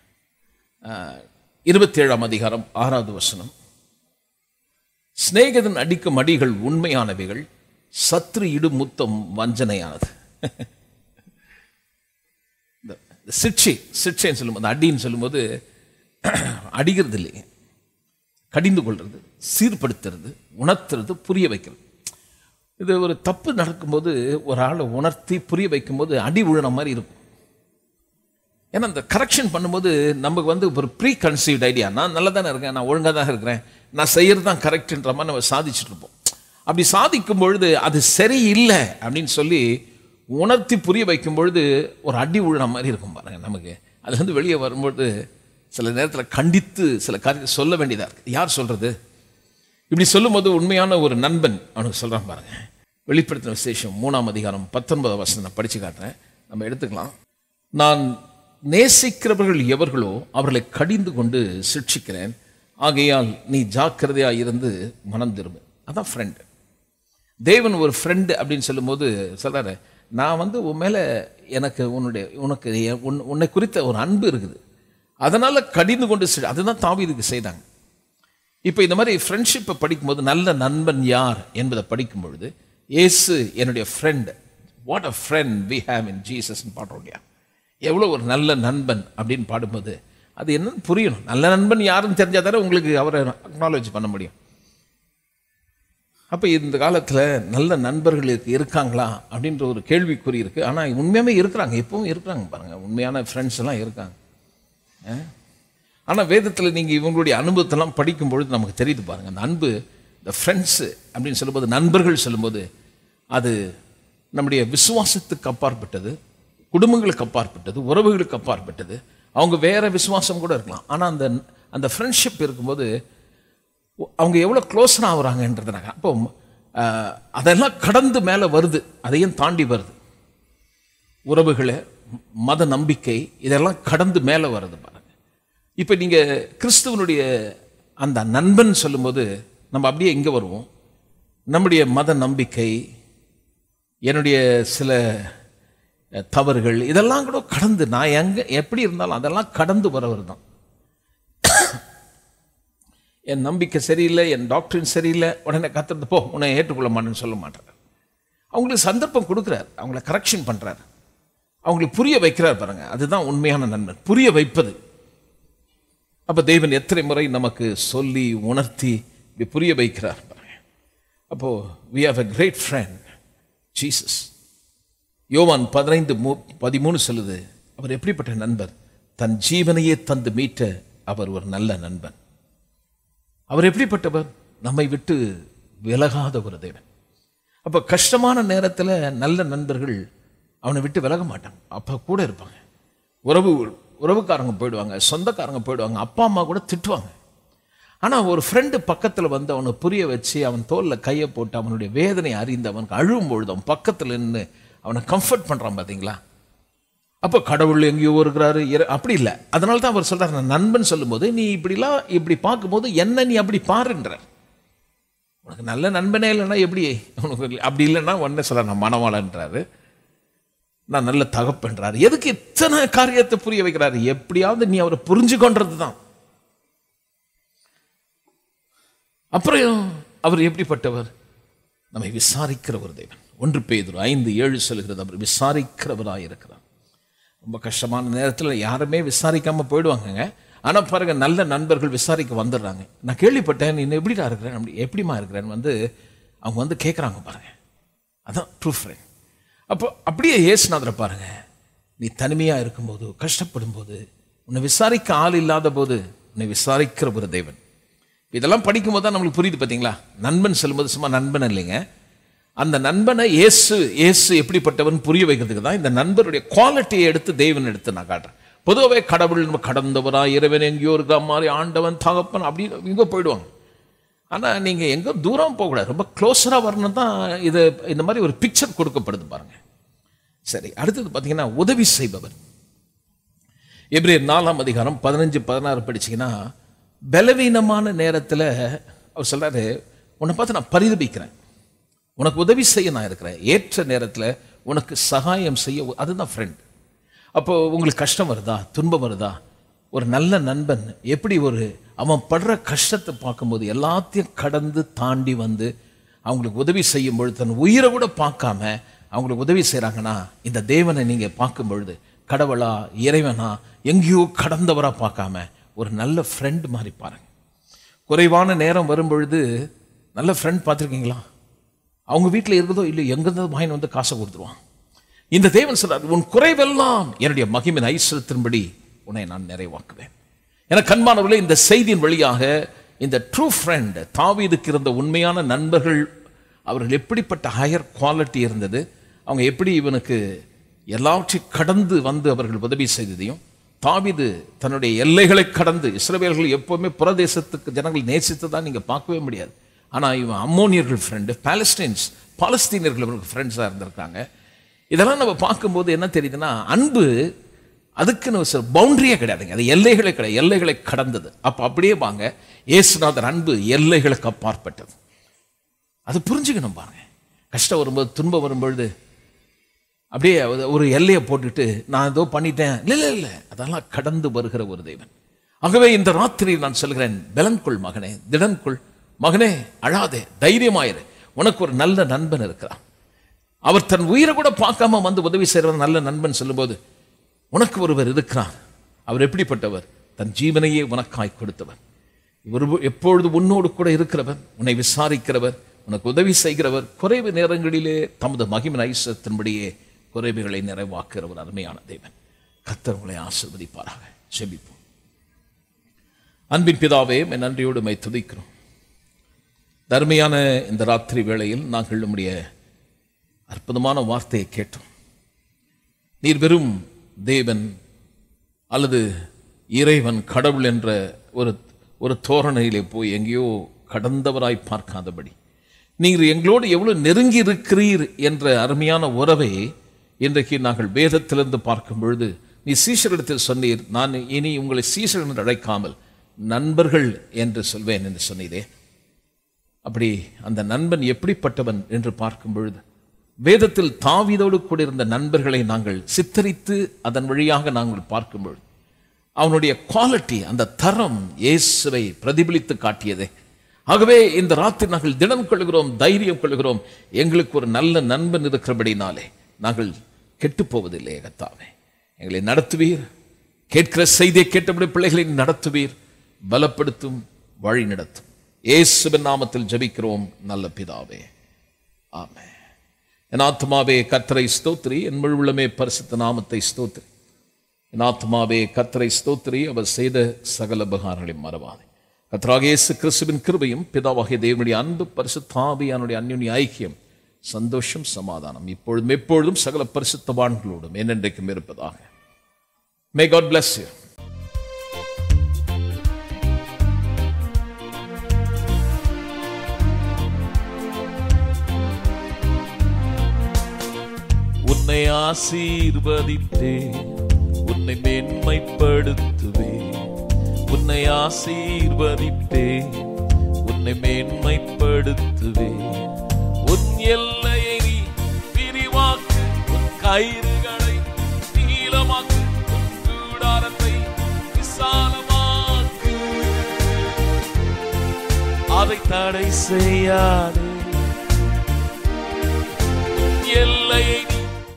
27ஆம் அதிகாரம் 6வது வசனம். சிநேகிதன் அடிக்கும் அடிகள் உண்மையானவைகள், சத்ரு இடும் முத்தம் வஞ்சனையானது. சிக்ஷைன்னு சொல்லும்போது, அடின்னு சொல்லும்போது அடிக்கிறது இல்லைங்க, கடிந்து கொள்வது, சீர்படுத்துறது, உணர்த்துறது, புரிய வைக்கிறது. இது ஒரு தப்பு நடக்கும்போது ஒரு ஆளை உணர்த்தி புரிய வைக்கும்போது அடி விழுன மாதிரி இருக்கும். ஏன்னா அந்த கரெக்ஷன் பண்ணும்போது நமக்கு வந்து ஒரு ப்ரீ கன்சீவ்ட் ஐடியா, நான் நல்லா தானே இருக்கேன், நான் ஒழுங்காக தான் இருக்கிறேன், நான் செய்கிறது தான் கரெக்டுன்ற மாதிரி நம்ம சாதிச்சுட்டு இருப்போம். அப்படி சாதிக்கும் பொழுது அது சரியில்லை அப்படின்னு சொல்லி உணர்த்தி புரிய வைக்கும் பொழுது ஒரு அடி விழுன மாதிரி இருக்கும் பாருங்க நமக்கு. அதுலேருந்து வெளியே வரும்பொழுது சில நேரத்தில் கண்டித்து சில காரியத்தை சொல்ல வேண்டியதாக இருக்குது. யார் சொல்கிறது? இப்படி சொல்லும்போது உண்மையான ஒரு நண்பன் அவனுக்கு சொல்கிறான் பாருங்க. வெளிப்படுத்தின விசேஷம் 3ஆம் அதிகாரம் 19வது வசனம் நான் படித்து காட்டுறேன், நம்ம எடுத்துக்கலாம். நான் நேசிக்கிறவர்கள் எவர்களோ அவர்களை கடிந்து கொண்டு சிக்ஷிக்கிறேன், ஆகையால் நீ ஜாக்கிரதையாக இருந்து மனம் திரும்பு. அதான் ஃப்ரெண்டு. தேவன் ஒரு ஃப்ரெண்டு அப்படின்னு சொல்லும்போது சொல்கிறாரு, நான் வந்து உன் மேலே எனக்கு உன்னை குறித்த ஒரு அன்பு இருக்குது, அதனால் கடிந்து கொண்டு அதுதான் தாவீதுக்கு செய்தாங்க. இப்போ இந்த மாதிரி ஃப்ரெண்ட்ஷிப்பை படிக்கும்போது நல்ல நண்பன் யார் என்பதை படிக்கும் பொழுது, இயேசு என்னுடைய friend, what a friend we have in ஜீசஸ்ன்னு பாடுறோம் இல்லையா? எவ்வளோ ஒரு நல்ல நண்பன் அப்படின்னு பாடும்போது அது என்னன்னு புரியணும். நல்ல நண்பன் யாருன்னு தெரிஞ்சால் தானே உங்களுக்கு அவரை அக்னாலேஜ் பண்ண முடியும். அப்போ இந்த காலத்தில் நல்ல நண்பர்களுக்கு இருக்காங்களா அப்படின்ற ஒரு கேள்விக்குறி இருக்குது. ஆனால் உண்மையாகவே இருக்கிறாங்க, எப்பவும் இருக்கிறாங்க பாருங்கள், உண்மையான ஃப்ரெண்ட்ஸ் எல்லாம் இருக்காங்க. ஆனால் வேதத்தில் நீங்கள் இவங்களுடைய அனுபவத்தெல்லாம் படிக்கும்பொழுது நமக்கு தெரியுது பாருங்கள், அந்த அன்பு, இந்த ஃப்ரெண்ட்ஸு அப்படின்னு சொல்லும்போது, நண்பர்கள் சொல்லும்போது அது நம்முடைய விசுவாசத்துக்கு அப்பாற்பட்டது, குடும்பங்களுக்கு அப்பாற்பட்டது, உறவுகளுக்கு அப்பாற்பட்டது. அவங்க வேற விசுவாசம் கூட இருக்கலாம், ஆனால் அந்த ஃப்ரெண்ட்ஷிப் இருக்கும்போது அவங்க எவ்வளோ க்ளோஸாக ஆகுறாங்கன்றதுனாங்க. அப்போ அதெல்லாம் கடந்து மேலே வருது, அதையும் தாண்டி வருது. உறவுகளை, மத நம்பிக்கை, இதெல்லாம் கடந்து மேலே வருது பாருங்க. இப்போ நீங்கள் கிறிஸ்துவனுடைய அந்த நண்பன் சொல்லும்போது நம்ம அப்படியே இங்கே வருவோம். நம்முடைய மத நம்பிக்கை, என்னுடைய சில தவறுகள், இதெல்லாம் கூட கடந்து, நான் எங்கே எப்படி இருந்தாலும் அதெல்லாம் கடந்து வரவர் தான். என் நம்பிக்கை சரியில்லை, என் டாக்டரின் சரியில்லை, உடனே கத்துறது போ உன்னை ஏற்றுக்கொள்ள மாட்டேன்னு சொல்ல மாட்டார். அவங்களுக்கு சந்தர்ப்பம் கொடுக்குறார், அவங்கள கரெக்ஷன் பண்ணுறார், அவங்களுக்கு புரிய வைக்கிறார் பாருங்க. அதுதான் உண்மையான நண்பன், புரிய வைப்பது. அப்போ தேவன் எத்தனை முறை நமக்கு சொல்லி உணர்த்தி இப்படி புரிய வைக்கிறார் பாருங்க. அப்போ we have a great friend, Jesus. யோவான் 15:13 சொல்லுது, அவர் எப்படிப்பட்ட நண்பர்? தன் ஜீவனையே தந்து மீட்ட அவர் ஒரு நல்ல நண்பன். அவர் எப்படிப்பட்டவர்? நம்மை விட்டு விலகாத ஒரு தேவன். அப்போ கஷ்டமான நேரத்தில் நல்ல நண்பர்கள் அவனை விட்டு விலக மாட்டாங்க, அப்போ கூட இருப்பாங்க. உறவுக்காரங்க போயிடுவாங்க, சொந்தக்காரங்க போயிடுவாங்க, அப்பா அம்மா கூட திட்டுவாங்க. ஆனால் ஒரு ஃப்ரெண்டு பக்கத்தில் வந்து அவனை புரிய வச்சு அவன் தோளில் கையை போட்டு அவனுடைய வேதனை அறிந்து அவனுக்கு அழுவும் பொழுது அவன் பக்கத்தில் நின்று அவனை கம்ஃபர்ட் பண்ணுறான் பார்த்தீங்களா? அப்போ கடவுள் எங்கேயோ இருக்கிறாரு அப்படி இல்லை. அதனால தான் அவர் சொல்கிறார், நான் நண்பன் சொல்லும்போது நீ இப்படி பார்க்கும்போது என்ன நீ அப்படி பாருன்றார். உனக்கு நல்ல நண்பனே இல்லைன்னா எப்படி உனக்கு அப்படி இல்லைன்னா உடனே சொல்ல நான் மனவாளன்றாரு, நான் நல்ல தகப்பன்றாரு. எதுக்கு இத்தனை காரியத்தை புரிய வைக்கிறாரு? எப்படியாவது நீ அவரை புரிஞ்சு கொண்டது தான். அப்புறம் அவர் எப்படிப்பட்டவர்? நம்மை விசாரிக்கிற ஒரு தேவன். 1 பேதுரு 5:7 சொல்கிறது, அவர் விசாரிக்கிறவராக இருக்கிறார். ரொம்ப கஷ்டமான நேரத்தில் யாருமே விசாரிக்காம போயிடுவாங்க. ஆனால் பாருங்க, நல்ல நண்பர்கள் விசாரிக்க வந்துடுறாங்க. நான் கேள்விப்பட்டேன், நீ எப்படிடா இருக்கிறேன், அப்படி எப்படிமா இருக்கிறேன்னு அவங்க வந்து கேட்குறாங்க பாருங்க. அதான் ட்ரூ ஃப்ரெண்ட். அப்போ அப்படியே இயேசுநாதரை பாருங்க, நீ தனிமையாக இருக்கும்போது, கஷ்டப்படும் போது, உன்னை விசாரிக்க ஆள் இல்லாத போது உன்னை விசாரிக்கிற ஒரு தேவன். இதெல்லாம் படிக்கும்போது தான் நம்மளுக்கு புரியுது பார்த்தீங்களா? நண்பன் சொல்லும்போது சும்மா நண்பன் இல்லைங்க, அந்த நண்பனை இயேசு எப்படிப்பட்டவன் புரிய வைக்கிறதுக்கு தான் இந்த நண்பருடைய குவாலிட்டியை எடுத்து தேவன் எடுத்து நான் காட்டுறேன். பொதுவாகவே கடவுள் நம்ம கடந்தவரா, இறைவன் எங்கேயோ இருக்கிற மாதிரி, ஆண்டவன் தகப்பன் அப்படி இங்கே போயிடுவாங்க. ஆனால் நீங்கள் எங்கே தூரம் போகக்கூடாது, ரொம்ப க்ளோஸராக வரணும் தான் இது இந்த மாதிரி ஒரு பிக்சர் கொடுக்கப்படுது பாருங்க. சரி, அடுத்தது பார்த்தீங்கன்னா உதவி செய்பவர். எபிரேயர் 4:15-16 படிச்சிங்கன்னா, பலவீனமான நேரத்தில் அவர் சொல்கிறாரு, உன்னை பார்த்து நான் பரிதபிக்கிறேன், உனக்கு உதவி செய்ய நான் இருக்கிறேன், ஏற்ற நேரத்தில் உனக்கு சகாயம் செய்ய. அதுதான் ஃப்ரெண்ட். அப்போ உங்களுக்கு கஷ்டம் வருதா, துன்பம் வருதா, ஒரு நல்ல நண்பன் எப்படி அவன் படுற கஷ்டத்தை பார்க்கும்போது எல்லாத்தையும் கடந்து தாண்டி வந்து அவங்களுக்கு உதவி செய்யும் பொழுது தன் உயிரை கூட பார்க்காம அவங்களுக்கு உதவி செய்கிறாங்கன்னா, இந்த தேவனை நீங்கள் பார்க்கும் பொழுது கடவுளா, இறைவனா, எங்கேயோ கடந்தவராக பார்க்காம ஒரு நல்ல ஃப்ரெண்ட் மாதிரி பாருங்க. குறைவான நேரம் வரும் பொழுது நல்ல ஃப்ரெண்ட் பார்த்துருக்கீங்களா? அவங்க வீட்டில் இருக்கிறதோ இல்லை, எங்கிருந்தோ வாங்கி வந்து காசை கொடுத்துருவான். இந்த தேவன் சொல்றார், உன் குறைவெல்லாம் என்னுடைய மகிமையின் ஐஸ்வரத்தின்படி உன்னை நான் நிறைவாக்குவேன். என கண்மானவர்களே, இந்த செய்தியின் வழியாக இந்த ட்ரூ ஃப்ரெண்ட், தாவீதுக்கு இருந்த உண்மையான நண்பர்கள், அவர்கள் எப்படிப்பட்ட ஹையர் குவாலிட்டி இருந்தது, அவங்க எப்படி இவனுக்கு எல்லாவற்றையும் கடந்து வந்து அவர்கள் உதவி செய்ததையும், தாவீது தன்னுடைய எல்லைகளை கடந்து, இஸ்ரவேலர்கள் எப்போவுமே புறதேசத்துக்கு ஜனங்கள் நேசித்ததான் நீங்கள் பார்க்கவே முடியாது. ஆனால் இவன் அம்மோனியர்கள் ஃப்ரெண்டு, பாலஸ்தீனியர்கள் இவருக்கு ஃப்ரெண்ட்ஸாக இருந்திருக்காங்க. இதெல்லாம் நம்ம பார்க்கும்போது என்ன தெரியுதுன்னா, அன்பு அதுக்குன்னு சில பவுண்டரியே கிடையாதுங்க, அது எல்லைகளே கிடையாது, எல்லைகளை கடந்தது. அப்போ அப்படியே வாங்க, இயேசுநாதர் அன்பு எல்லைகளுக்கு அப்பாற்பட்டது. அது புரிஞ்சுக்கணும் பாருங்க. கஷ்டம் வரும்போது, துன்பம் வரும்பொழுது அப்படியே ஒரு எல்லையை போட்டுட்டு நான் ஏதோ பண்ணிட்டேன், இல்லை, அதெல்லாம் கடந்து வருகிற ஒரு தேவன். ஆகவே இந்த ராத்திரி நான் சொல்கிறேன், பலன்கொள் மகனே, திடன்கொள் மகனே, அழாதே, தைரியமாயிரு, உனக்கு ஒரு நல்ல நண்பன் இருக்கிறான். அவர் தன் உயிரை கூட பார்க்காம வந்து உதவி செய்கிறவர் நல்ல நண்பன் சொல்லும்போது, உனக்கு ஒருவர் இருக்கிறார். அவர் எப்படிப்பட்டவர்? தன் ஜீவனையே உனக்காய் கொடுத்தவர். இவர் எப்பொழுது உன்னோடு கூட இருக்கிறவர், உன்னை விசாரிக்கிறவர், உனக்கு உதவி செய்கிறவர், குறைவு நேரங்களிலே தமது மகிமையின் ஐஸ்வரத்தின்படியே குறைவுகளை நிறைவாக்குகிறவர் அருமையான தேவன். கர்த்தர் உங்களை ஆசீர்வதிப்பாராக. ஜெபிப்போம். அன்பின் பிதாவே, என் நன்றியோடு மை துதிக்கிறோம். தர்மையான இந்த ராத்திரி வேளையில் நாங்கள் நம்முடைய அற்புதமான வார்த்தையை கேட்டோம். நீர் வெறும் தேவன் அல்லது இறைவன், கடவுள் என்ற ஒரு தோரணையிலே போய் எங்கேயோ கடந்தவராய் பார்க்காதபடி, நீர் எங்களோடு எவ்வளவு நெருங்கி இருக்கிறீர் என்ற அருமையான உறவை இன்றைக்கு நாங்கள் வேதத்திலிருந்து பார்க்கும் பொழுது, நீ சீஷரிடத்தில் சொன்னீர், நான் இனி உங்களை சீஷர் என்று அழைக்காமல் நண்பர்கள் என்று சொல்வேன் என்று சொன்னீரே. அப்படி அந்த நண்பன் எப்படிப்பட்டவன் என்று பார்க்கும் பொழுது, வேதத்தில் தாவீதோடு கூட இருந்த நண்பர்களை நாங்கள் சித்தரித்து அதன் வழியாக நாங்கள் பார்க்கும் பொழுது, அவனுடைய குவாலிட்டி, அந்த தரம் இயேசுவை பிரதிபலித்து காட்டியதே. ஆகவே இந்த ராத்திரி நாங்கள் திடம் கொள்கிறோம், தைரியம் கொள்கிறோம். எங்களுக்கு ஒரு நல்ல நண்பன் இருக்கிறபடினாலே நாங்கள் கெட்டு போவதில்லை. கர்த்தாவே, எங்களை நடத்துவீர். கேட்கிற செய்தியை கேட்டபடி பிள்ளைகளை நடத்துவீர், பலப்படுத்தும், வழி நடத்தும். இயேசுவின் நாமத்தில் ஜெபிக்கிறோம் நல்ல பிதாவே, ஆமென். என் ஆத்துமாவே கர்த்தரை ஸ்தோத்திரி, என் முழு உள்ளமே பரிசுத்த நாமத்தை ஸ்தோத்திரி. என் ஆத்துமாவே கர்த்தரை ஸ்தோத்திரி, அவர் செய்த சகல உபகாரங்களையும் மறவாதே. கர்த்தராகிய இயேசு கிறிஸ்துவின் கிருபையும் பிதாவாகிய தேவனுடைய அன்பு பரிசுத்த ஆவியானுடைய அந்யோன்ய ஐக்கியம் சந்தோஷம் சமாதானம் இப்பொழுதும் எப்பொழுதும் சகல பரிசுத்தவான்களோடும் என்னென்றைக்கும் இருப்பதாக. May God bless you. உன்னை ஆசீர்வதித்தே உன்னை மேன்மைப்படுத்துவே, உன்னை ஆசீர்வதித்தே உன்னை மேன்மைப்படுத்துவே. உன் எல்லையை நீ விரிவாக்கு, உன் கயிறுகளை நீளமாக்கு, உன் கூடாரத்தை விசாலமாக்கு. அதை தடை செய்யாதே,